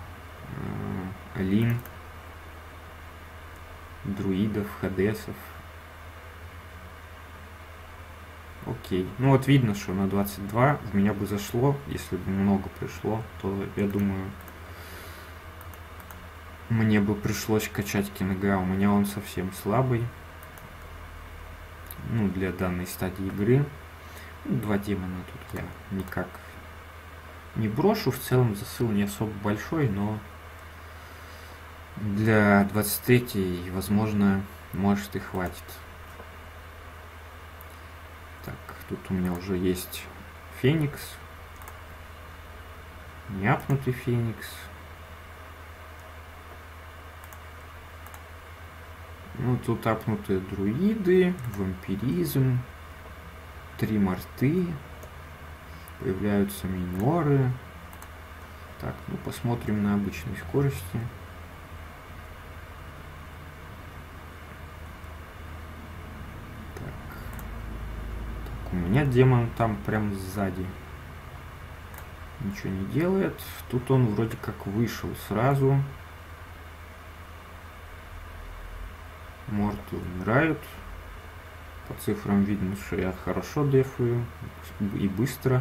Алин, друидов, хадесов. Окей. Ну вот видно, что на 22 в меня бы зашло. Если бы много пришло, то я думаю, мне бы пришлось качать кинга. У меня он совсем слабый. Ну, для данной стадии игры. Ну, 2 демона тут я никак не брошу. В целом засыл не особо большой, но для 23-й, возможно, может и хватит. Так, тут у меня уже есть Феникс. Неапнутый Феникс. Ну, тут апнутые друиды, вампиризм, 3 морты, появляются миноры. Так, ну посмотрим на обычной скорости. Так, у меня демон там прям сзади. Ничего не делает. Тут он вроде как вышел сразу. Морты умирают. По цифрам видно, что я хорошо дефаю и быстро.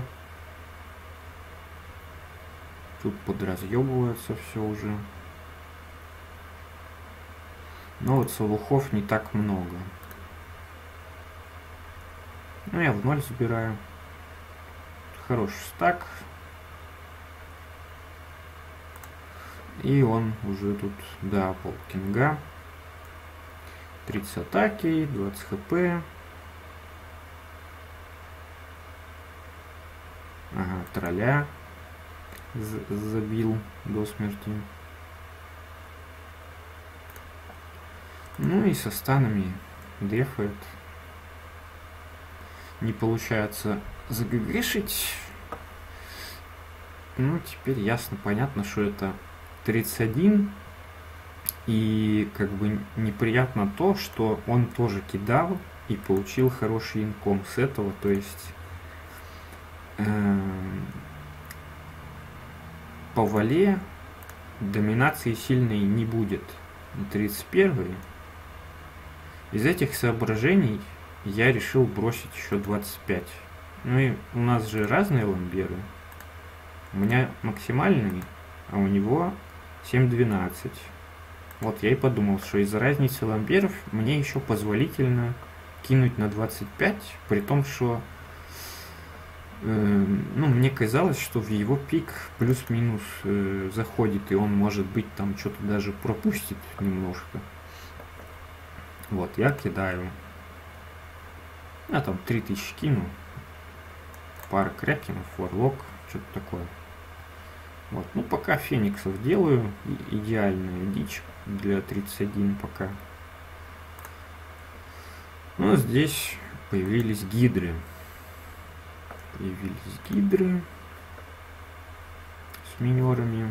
Тут подразъебывается все уже. Но вот солухов не так много. Ну, я в 0 забираю. Хороший стак. И он уже тут, да, пол кинга. 30 атаки, 20 хп. Ага, тролля забил до смерти. Ну и со станами дефает. Не получается заггшить. Ну, теперь ясно, понятно, что это 31. И как бы неприятно то, что он тоже кидал и получил хороший инком с этого. То есть по вале доминации сильной не будет на 31. Из этих соображений я решил бросить еще 25. Ну и у нас же разные ламберы. У меня максимальный, а у него 7.12. Вот я и подумал, что из-за разницы ламберов мне еще позволительно кинуть на 25, при том, что ну, мне казалось, что в его пик плюс-минус заходит, и он, может быть, там что-то даже пропустит немножко. Вот, я кидаю. Я там 3000 кину. Пара крякенов, варлок, что-то такое. Вот, ну пока фениксов делаю. Идеальная дичь для 31 пока. Ну, здесь появились гидры. с минерами.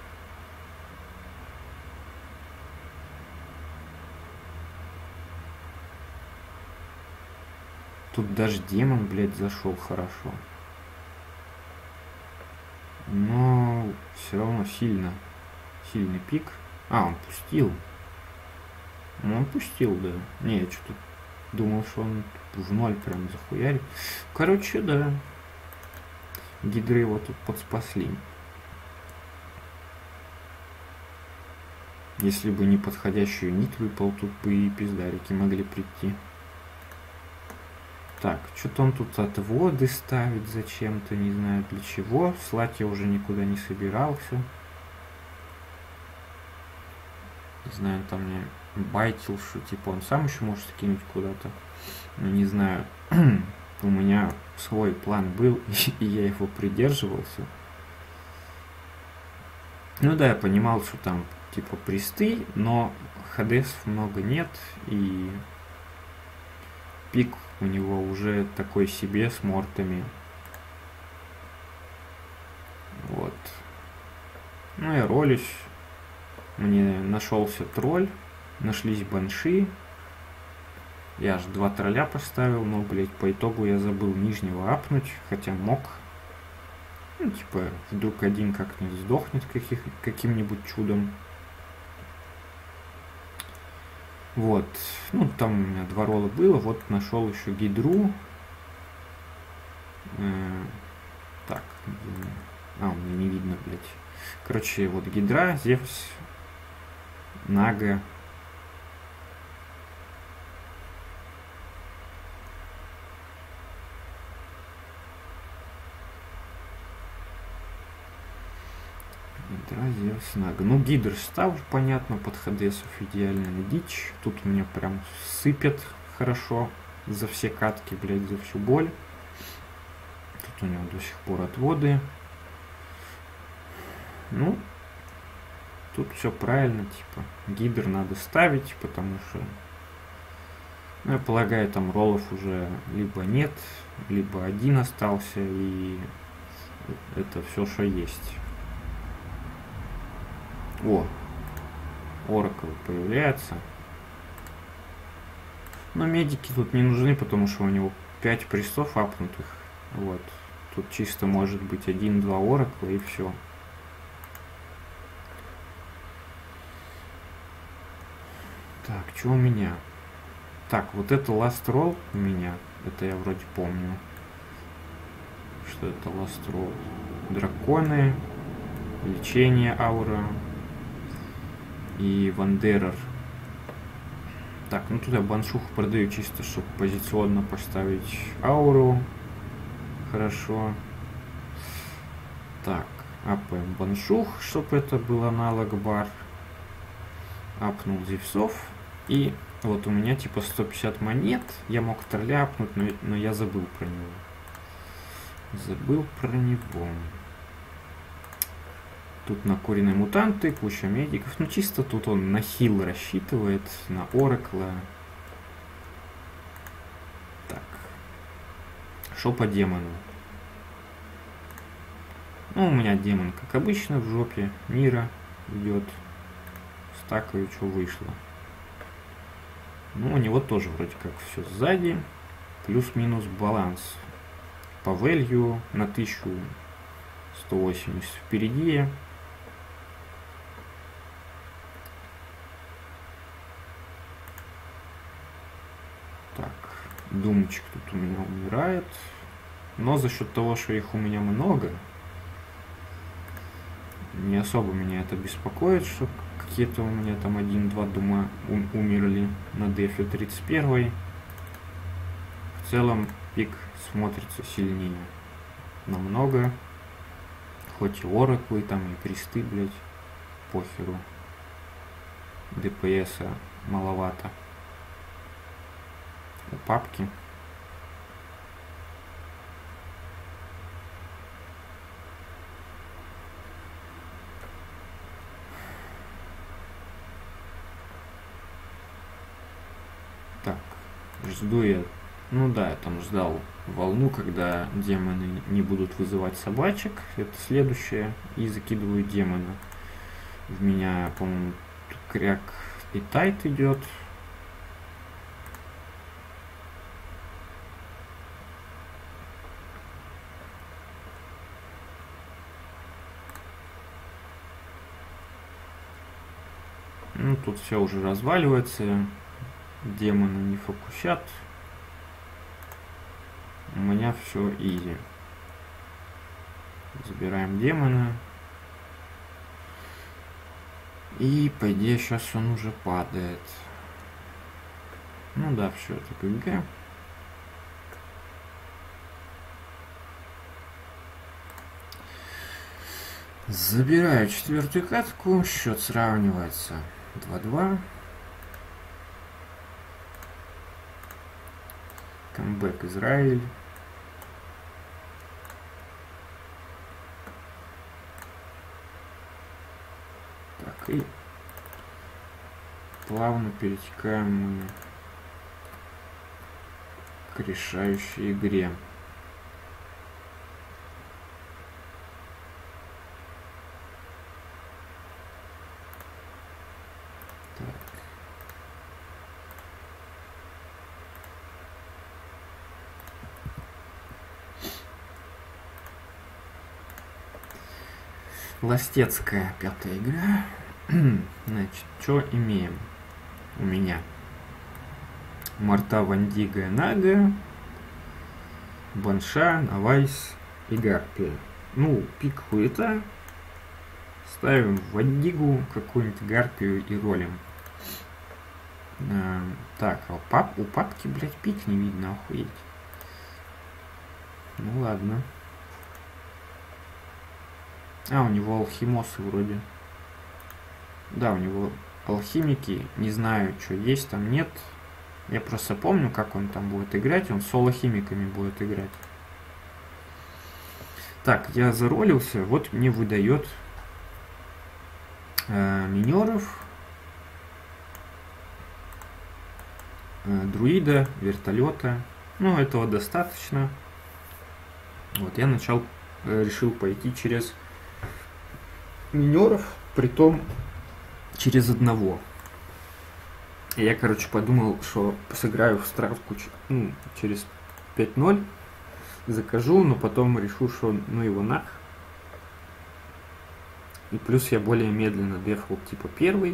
Тут даже демон, блядь, зашел хорошо. Но все равно сильный пик. А, он пустил. Ну, он пустил, да. Не, я что-то думал, что он в ноль прям захуярит. Короче, да. Гидры его тут подспасли. Если бы не подходящий нит выпал, тут бы и пиздарики могли прийти. Так, что-то он тут отводы ставит зачем-то, не знаю для чего. Слать я уже никуда не собирался. Не знаю, он там мне байтил, что типа он сам еще может скинуть куда-то. Но не знаю. У меня свой план был, и я его придерживался. Ну да, я понимал, что там типа присты, но ХДСов много нет, и пик у него уже такой себе с мортами. Вот. Ну я ролюсь. Мне нашелся тролль, нашлись банши. Я аж 2 тролля поставил, но, блять, по итогу я забыл нижнего апнуть, хотя мог. Ну, типа, вдруг один как-нибудь сдохнет каким-нибудь чудом. Вот. Ну, там у меня 2 ролла было. Вот нашел еще гидру. Так. А, у меня не видно, блядь. Короче, вот гидра, Зевс, Нага. Гидра, Зевс, Нага. Ну, гидр став, понятно, под ХДСов идеальная дичь. Тут у меня прям сыпет хорошо за все катки, блядь, за всю боль. Тут у него до сих пор отводы. Ну, тут все правильно, типа, гидр надо ставить, потому что, ну, я полагаю, там роллов уже либо нет, либо один остался, и это все, что есть. О, Оракл появляется. Но медики тут не нужны, потому что у него 5 престов апнутых. Вот. Тут чисто может быть 1-2 Оракла и все. Так, что у меня? Так, вот это Last Roll у меня. Это я вроде помню. Что это Last Roll? Драконы. Лечение аура. И Вандерер. Так, ну туда баншуху продаю чисто, чтобы позиционно поставить ауру. Хорошо. Так, апаем баншух, чтобы это был аналог бар. Апнул Зевсов. И вот у меня типа 150 монет. Я мог тролля апнуть, но я забыл про него. Забыл про него. Тут накуренные мутанты, куча медиков. Ну чисто тут он на хил рассчитывает, на Оракла. Так. Шо по демону? Ну, у меня демон, как обычно, в жопе мира идет. Стакаю, что вышло. Ну, у него тоже вроде как все сзади. Плюс-минус баланс. По value на 1180 впереди. Так, думчик тут у меня умирает. Но за счет того, что их у меня много, не особо меня это беспокоит, что какие-то у меня там 1-2 дума умерли на дефе 31. В целом пик смотрится сильнее. Намного. Хоть и Ораклы, там и кресты, блять, похеру. ДПС маловато. У папки. Так, жду я Ну да, я там ждал волну, когда демоны не будут вызывать собачек. Это следующее. И закидываю демона. В меня, по-моему, кряк и тайт идет. Ну, тут все уже разваливается. Демоны не фокусят. У меня все изи. Забираем демона. И, по идее, сейчас он уже падает. Ну да, все, это ГГ. Забираю четвертую катку. Счет сравнивается 2-2. Камбэк Израиль. Так, и плавно перетекаем мы к решающей игре. Ластецкая пятая игра. Значит, что имеем у меня? Марта, Вандига, Нага, Банша, Навайс и Гарпия. Ну, пик хуета. Ставим Вандигу, какую-нибудь Гарпию и ролим. Так, а у папки, блядь, пик не видно, охуеть. Ну ладно. А, у него алхимосы вроде. Да, у него алхимики. Не знаю, что есть там, нет. Я просто помню, как он там будет играть. Он с алхимиками будет играть. Так, я заролился. Вот мне выдает минеров, друида, вертолета. Ну, этого достаточно. Вот, я решил пойти через минеров, притом через одного. Я, короче, подумал, что сыграю в стравку через 5-0, закажу, но потом решу, что ну его нах. И плюс я более медленно дефал типа первый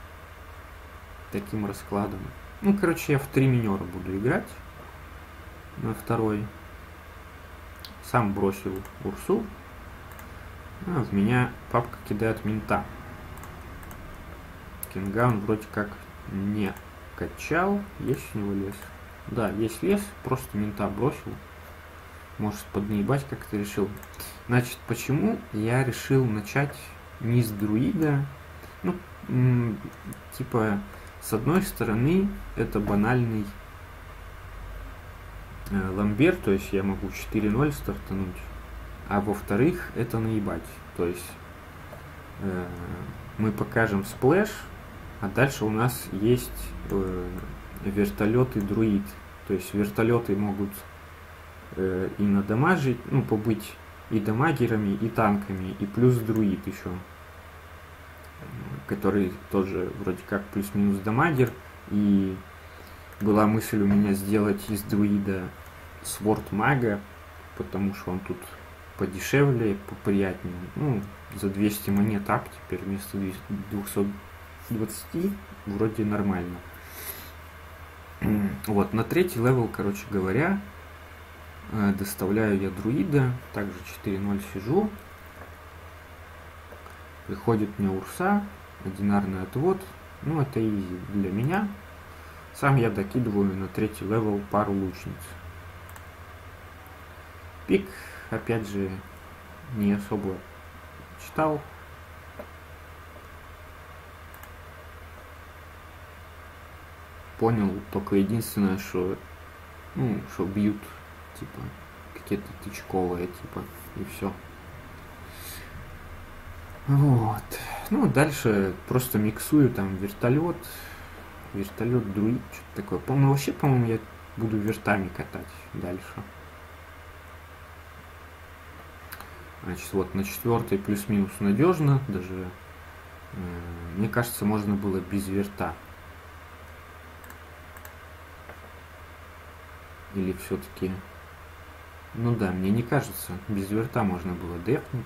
таким раскладом. Ну, короче, я в 3 минера буду играть на второй. Сам бросил Урсу. А в меня папка кидает мента. Кинга он вроде как не качал. Есть у него лес? Да, есть лес. Просто мента бросил. Может, поднаебать как-то решил. Значит, почему я решил начать не с друида? Ну, типа, с одной стороны, это банальный ламбер, то есть я могу 4-0 стартануть. А во-вторых, это наебать. То есть мы покажем сплэш, а дальше у нас есть вертолет и друид. То есть вертолеты могут и надамажить, ну, побыть и дамагерами, и танками, и плюс друид еще, который тоже вроде как плюс-минус дамагер. И была мысль у меня сделать из друида сворд мага, потому что он тут подешевле, поприятнее. Ну, за 200 монет ап теперь вместо 220 вроде нормально. Вот, на третий левел, короче говоря, доставляю я друида, также 4-0 сижу. Приходит мне Урса, одинарный отвод. Ну, это изи для меня. Сам я докидываю на третий левел пару лучниц. Пик, опять же, не особо читал. Понял только единственное, что, ну, что бьют, типа, какие-то тычковые, типа, и все. Вот. Ну, дальше просто миксую там вертолет, друид, что-то такое. Ну, вообще, по-моему, я буду вертами катать дальше. Значит, вот на 4 плюс-минус надежно, даже мне кажется, можно было без верта. Или все-таки... Ну да, мне не кажется, без верта можно было дефнуть.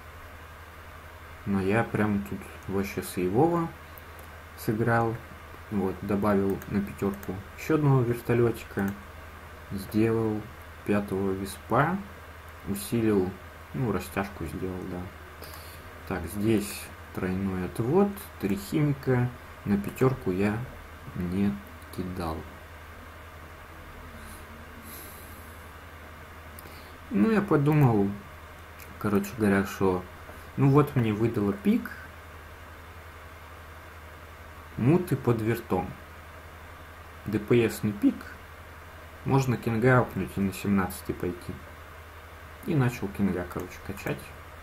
Но я прям тут вообще сейвово сыграл. Вот, добавил на 5 еще одного вертолетика. Сделал 5-го виспа. Усилил, ну, растяжку сделал, да. Так, здесь тройной отвод, 3 химика. На 5 я не кидал. Ну, я подумал, короче говоря, что ну вот мне выдало пик, муты под вертом. ДПСный пик, можно кинга апнуть и на 17 пойти. И начал кинга, короче, качать.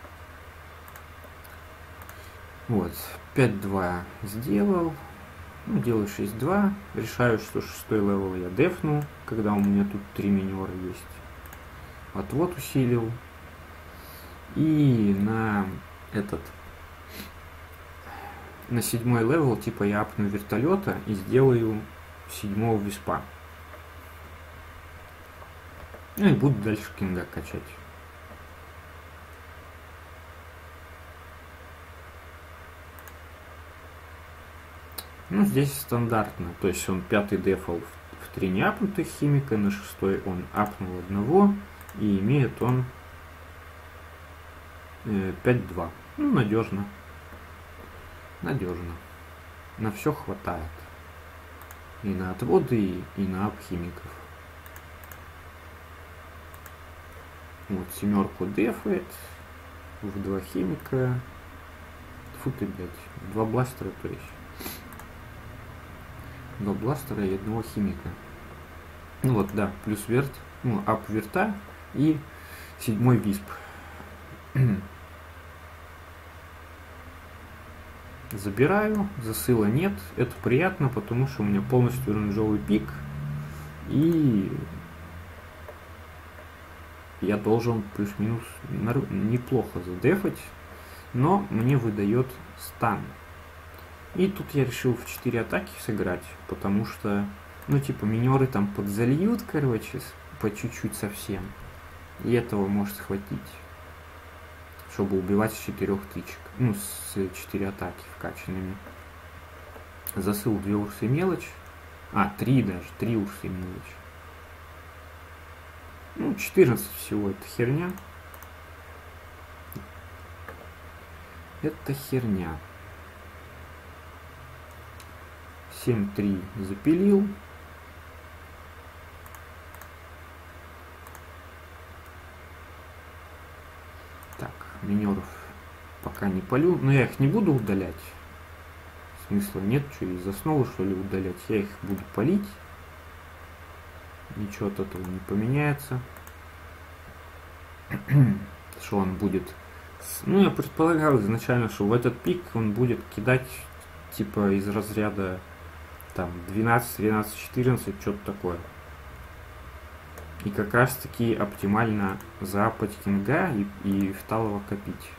Вот, 5-2 сделал. Ну, делаю 6-2. Решаю, что 6-й левел я дефну, когда у меня тут 3 минера есть. Отвод усилил. И на этот... На 7-й левел, типа, я апну вертолета и сделаю 7-го виспа. Ну и буду дальше кинга качать. Ну, здесь стандартно. То есть он 5-й дефал в 3 неапнутых химика, на 6-й он апнул одного, и имеет он 5-2. Ну, надежно. Надежно. На все хватает. И на отводы, и на ап химиков. Вот 7 дефает. В 2 химика. Фу ты, блядь. 2 бластера, то есть. 2 бластера и 1 химика. Ну вот, да, плюс верт. Ну, ап верта и 7-й висп. Забираю, засыла нет. Это приятно, потому что у меня полностью оранжевый пик. И я должен плюс-минус неплохо задефать. Но мне выдает стан. И тут я решил в 4 атаки сыграть. Потому что, ну типа, минеры там подзальют, короче, по чуть-чуть совсем. И этого может хватить. Чтобы убивать с 4 тычек. Ну, с 4 атаки вкачанными. Засыл 2 урсы мелочь. 3 даже. 3 урсы мелочь. Ну, 14 всего. Это херня. Это херня. 7-3 запилил. Минеров пока не полю, но я их не буду удалять. Смысла нет, что из основы что ли удалять. Я их буду полить. Ничего от этого не поменяется. Что он будет... Ну, я предполагал изначально, что в этот пик он будет кидать типа из разряда там 12, 13, 14, что-то такое. И как раз таки оптимально заапать кинга и вталово копить.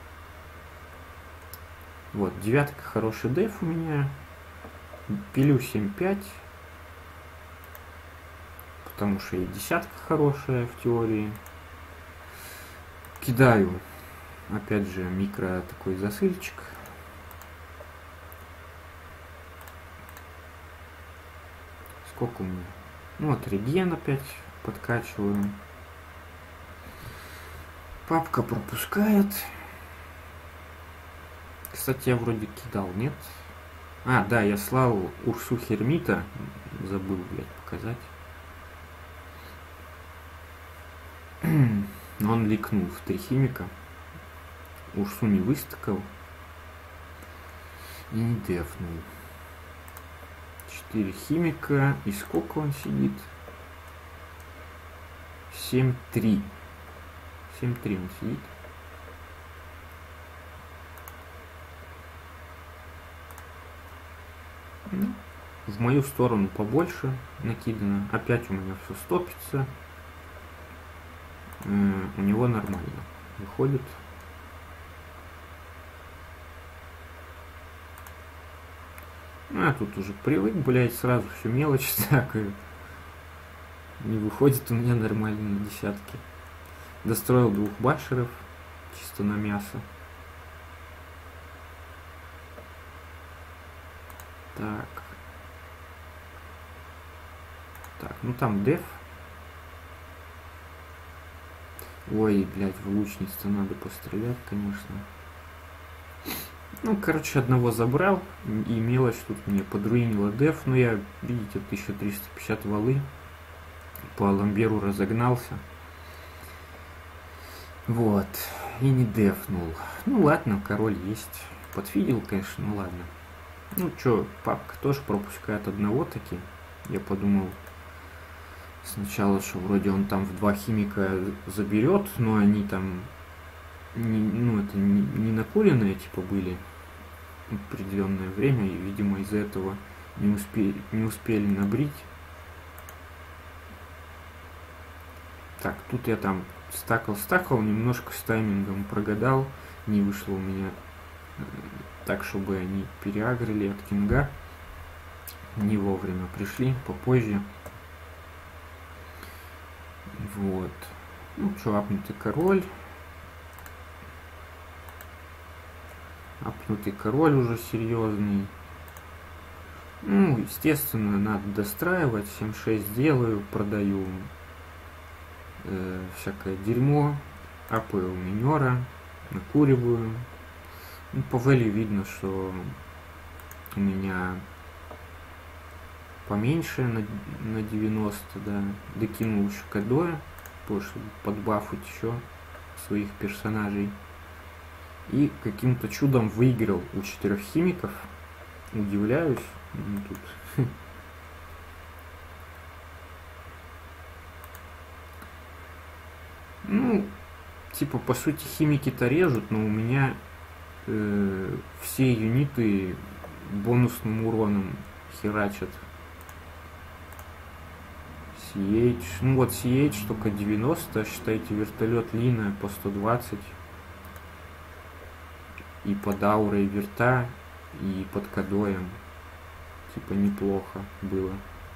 Вот, 9 хороший деф у меня. Пилю 7-5. Потому что и 10 хорошая в теории. Кидаю, опять же, микро такой засыльчик. Сколько у меня? Ну вот, реген опять подкачиваю. Папка пропускает. Кстати, я вроде кидал, нет? Да, я слал Урсу Хермита. Забыл, блядь, показать. Но он ликнул в 3 химика. Урсу не выстакал. И не дефнул. 4 химика. И сколько он сидит? 7-3. 7-3 он сидит. Ну, В мою сторону побольше накидано. Опять у меня все стопится. У него нормально выходит. Ну, я тут уже привык, блять, сразу всю мелочь такую. Не выходит у меня нормально на десятки. Достроил 2 башеров, чисто на мясо. Так. Так, ну там деф. Ой, блядь, в лучнице надо пострелять, конечно. Ну, короче, одного забрал, и мелочь тут мне подруинила деф. Но я, видите, 1350 валы. По ламберу разогнался. Вот. И не дефнул. Ну ладно, король есть. Подфидел, конечно, ну ладно. Ну чё, папка тоже пропускает одного таки. Я подумал сначала, что вроде он там в 2 химика заберет, но они там не накуренные типа были определенное время, и, видимо, из-за этого не успели набрить. Так, тут я там стакал, немножко с таймингом прогадал, не вышло у меня так, чтобы они переагрили от кинга, не вовремя пришли, попозже. Вот. Ну что, апнутый король. Апнутый король уже серьезный. Ну, естественно, надо достраивать. 7-6 делаю, продаю всякое дерьмо. Апаю минера, накуриваю. Ну, по value видно, что у меня поменьше на 90, да. Докинул еще кадоя, чтобы подбафать еще своих персонажей. И каким-то чудом выиграл у 4 химиков. Удивляюсь. Ну, тут. Ну, типа, по сути, химики-то режут, но у меня все юниты бонусным уроном херачат. CH. Ну вот CH только 90, считайте, вертолет Лина по 120. И под аурой верта, и под кадоем. Типа неплохо было.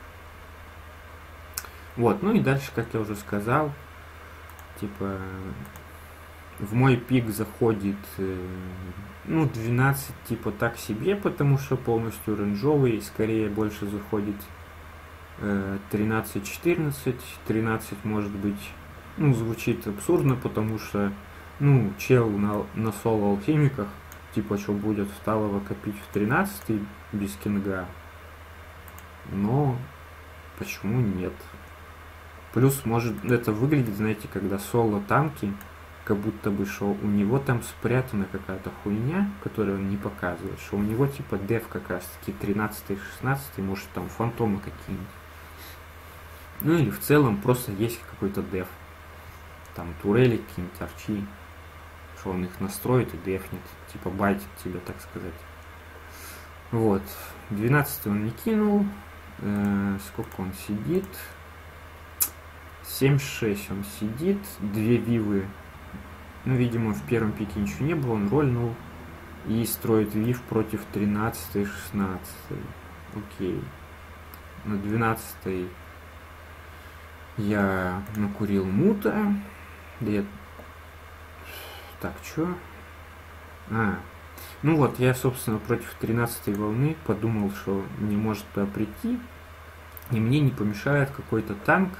Вот, ну и дальше, как я уже сказал, типа в мой пик заходит ну 12 типа так себе, потому что полностью рейнджовый, скорее больше заходит 13-14, 13 может быть, ну звучит абсурдно, потому что ну чел на соло алхимиках, типа что будет всталого копить в 13 без кинга, но почему нет? Плюс может это выглядит, знаете, когда соло танки, как будто бы, что у него там спрятана какая-то хуйня, которую он не показывает, что у него типа деф как раз таки 13-16, может там фантомы какие-нибудь. Ну или в целом просто есть какой-то деф. Там турели какие-нибудь, арчи, что он их настроит и дефнет, типа байтит тебя, так сказать. Вот, 12 он не кинул, сколько он сидит, 7-6 он сидит, 2 вивы. Ну, видимо, в первом пике ничего не было, он рольнул и строит вив против 13 и 16. Окей. На 12 я накурил мута. Да я... Так, чё? Ну вот, я, собственно, против 13 волны подумал, что мне может прийти, и мне не помешает какой-то танк.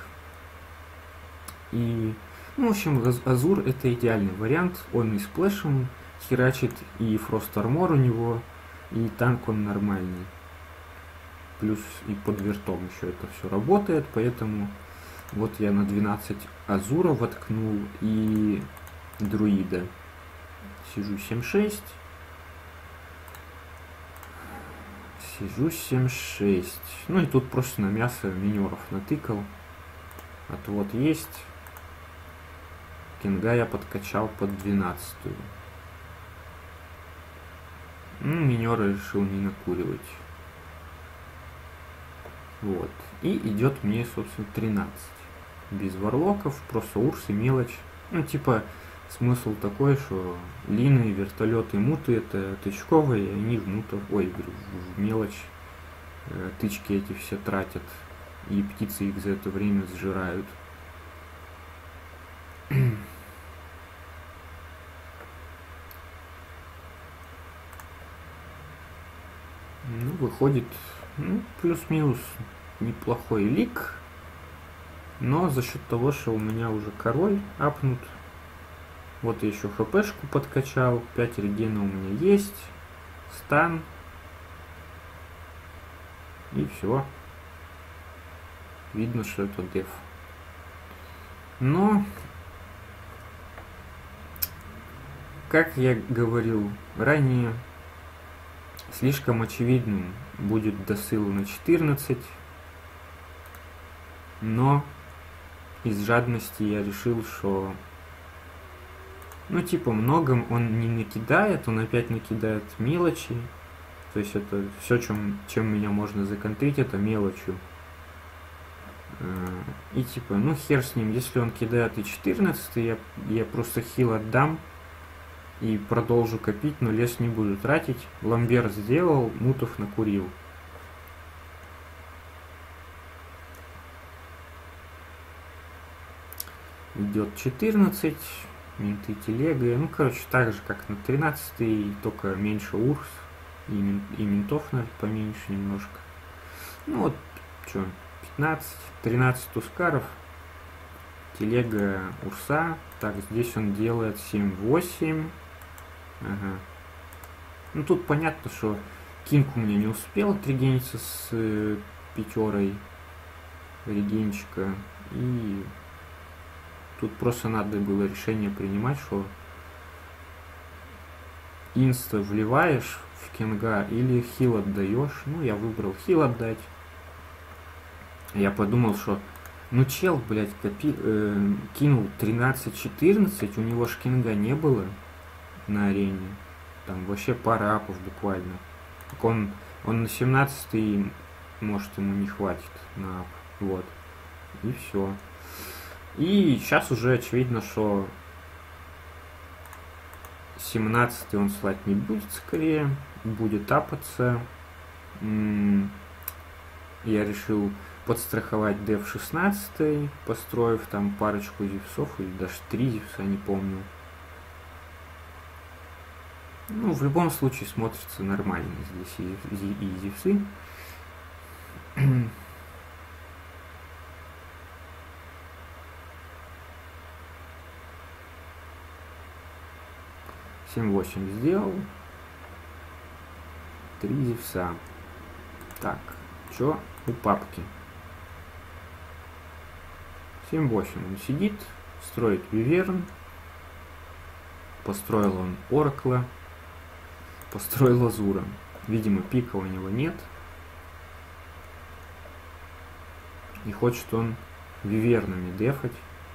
И... Ну, в общем, Азур это идеальный вариант. Он и сплэшем херачит, и фрост армор у него, и танк он нормальный. Плюс и под вертом еще это все работает, поэтому вот я на 12 Азура воткнул и друида. Сижу 7-6. Сижу 7-6. Ну и тут просто на мясо минеров натыкал. Отвод есть. Кинга я подкачал под 12-ю. Ну, минера решил не накуривать. Вот. И идет мне, собственно, 13. Без варлоков, просто урс и мелочь. Ну, типа, смысл такой, что лины, вертолеты и муты это тычковые, и они в мутов, ой, в мелочь тычки эти все тратят. И птицы их за это время сжирают. Ну, выходит, ну, плюс-минус неплохой лик. Но за счет того, что у меня уже король апнут. Вот я еще хпшку подкачал. 5 регена у меня есть. Стан. И все. Видно, что это деф. Но, как я говорил ранее, слишком очевидным будет досыл на 14. Но из жадности я решил, что ну типа многом он не накидает, он опять накидает мелочи. То есть это все, чем меня можно законтрить, это мелочью. И типа, ну хер с ним, если он кидает и 14, я просто хил отдам и продолжу копить, но лес не буду тратить. Ламбер сделал, мутов накурил. Идет 14, менты телега. Ну, короче, так же, как на 13, только меньше урс. И ментов, наверное, поменьше немножко. Ну вот, что, 15, 13 тускаров. Телега урса. Так, здесь он делает 7-8. Ага. Ну, тут понятно, что Кинг у меня не успел отрегениться с пятерой регенчика. И тут просто надо было решение принимать, что инста вливаешь в Кинга или хил отдаешь. Ну, я выбрал хил отдать. Я подумал, что ну чел, блядь, кинул 13-14, у него ж Кинга не было на арене. Там вообще пара апов буквально. Так он на 17 может ему не хватит на ап. Вот. И все. И сейчас уже очевидно, что 17 он слать не будет скорее. Будет апаться. Я решил подстраховать деф 16, построив там парочку зевсов, или даже 3 зевса, не помню. Ну, в любом случае смотрится нормально здесь и зевсы. 7-8 сделал. 3 зевса. Так, чё у папки? 7-8 он сидит, строит виверн. Построил он оракла. Построил азура. Видимо, пика у него нет. И хочет он вивернами дефать.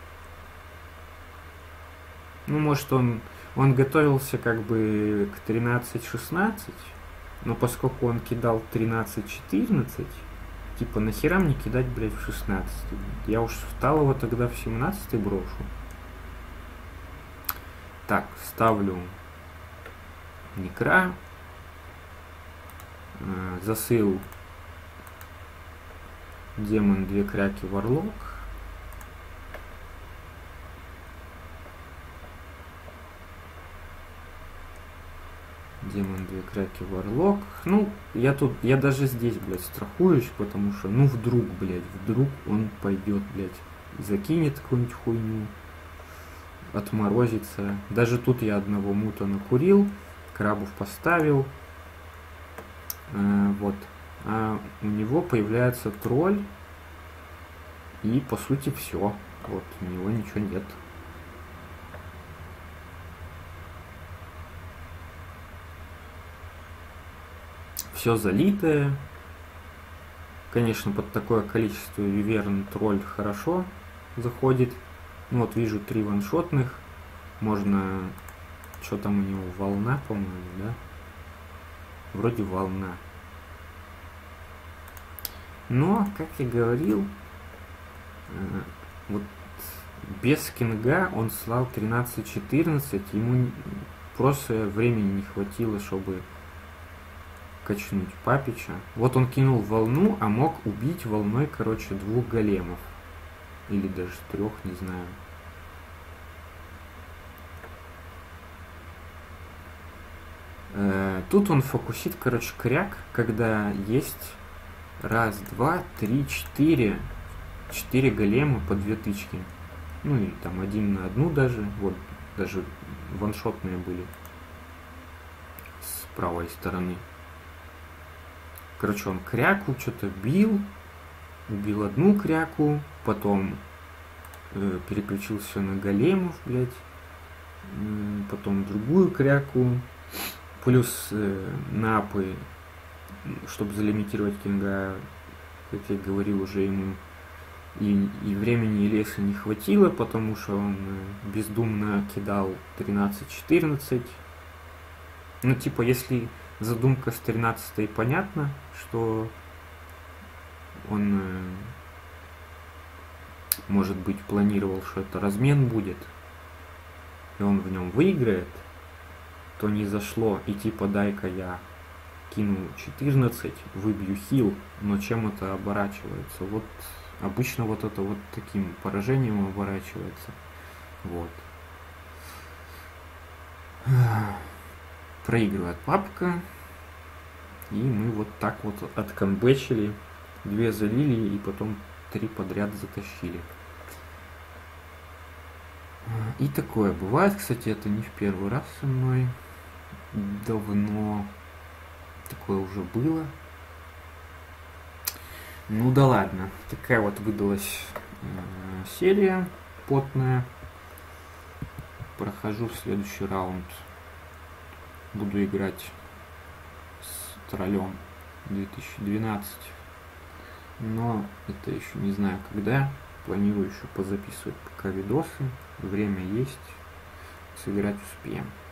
Ну, может, он готовился как бы к 13-16, но поскольку он кидал 13-14, типа, нахера мне кидать, блядь, в 16? Я уж встал тогда в 17 брошу. Так, ставлю Некра. Засыл демон 2 кряки варлок. Демон 2 кряки варлок. Ну, я даже здесь, блядь, страхуюсь, потому что, ну, вдруг он пойдет, блядь, закинет какую-нибудь хуйню, отморозится. Даже тут я одного мута накурил, крабов поставил. Вот. А у него появляется тролль. И, по сути, все. Вот, у него ничего нет. Все залитое. Конечно, под такое количество виверн тролль хорошо заходит. Ну вот вижу 3 ваншотных. Можно... Что там у него? Волна, по-моему, да? Вроде волна. Но, как я говорил, вот без кинга он слал 13-14, ему просто времени не хватило, чтобы качнуть Папича. Вот он кинул волну, а мог убить волной, короче, 2 големов. Или даже 3, не знаю. Тут он фокусит, короче, кряк, когда есть 1, 2, 3, 4 голема по 2 тычки. Ну или там 1 на 1 даже. Вот, даже ваншотные были с правой стороны. Короче, он кряку что-то бил, убил 1 кряку, потом переключился на големов, блядь, потом другую кряку, плюс напы, чтобы залимитировать кинга, как я говорил уже ему, и времени и леса не хватило, потому что он бездумно кидал 13-14. Ну, типа, если задумка с 13-й понятна, что он, может быть, планировал, что это размен будет, и он в нем выиграет, то не зашло, и типа дай-ка я кину 14, выбью хил, но чем это оборачивается? Вот обычно вот это вот таким поражением оборачивается. Вот. Проигрывает папка. И мы вот так вот откамбэчили. 2 залили и потом 3 подряд затащили. И такое бывает. Кстати, это не в первый раз со мной. Давно такое уже было. Ну да ладно. Такая вот выдалась серия потная. Прохожу в следующий раунд. Буду играть с троллем 2012. Но это еще не знаю когда. Планирую еще позаписывать пока видосы. Время есть. Сыграть успеем.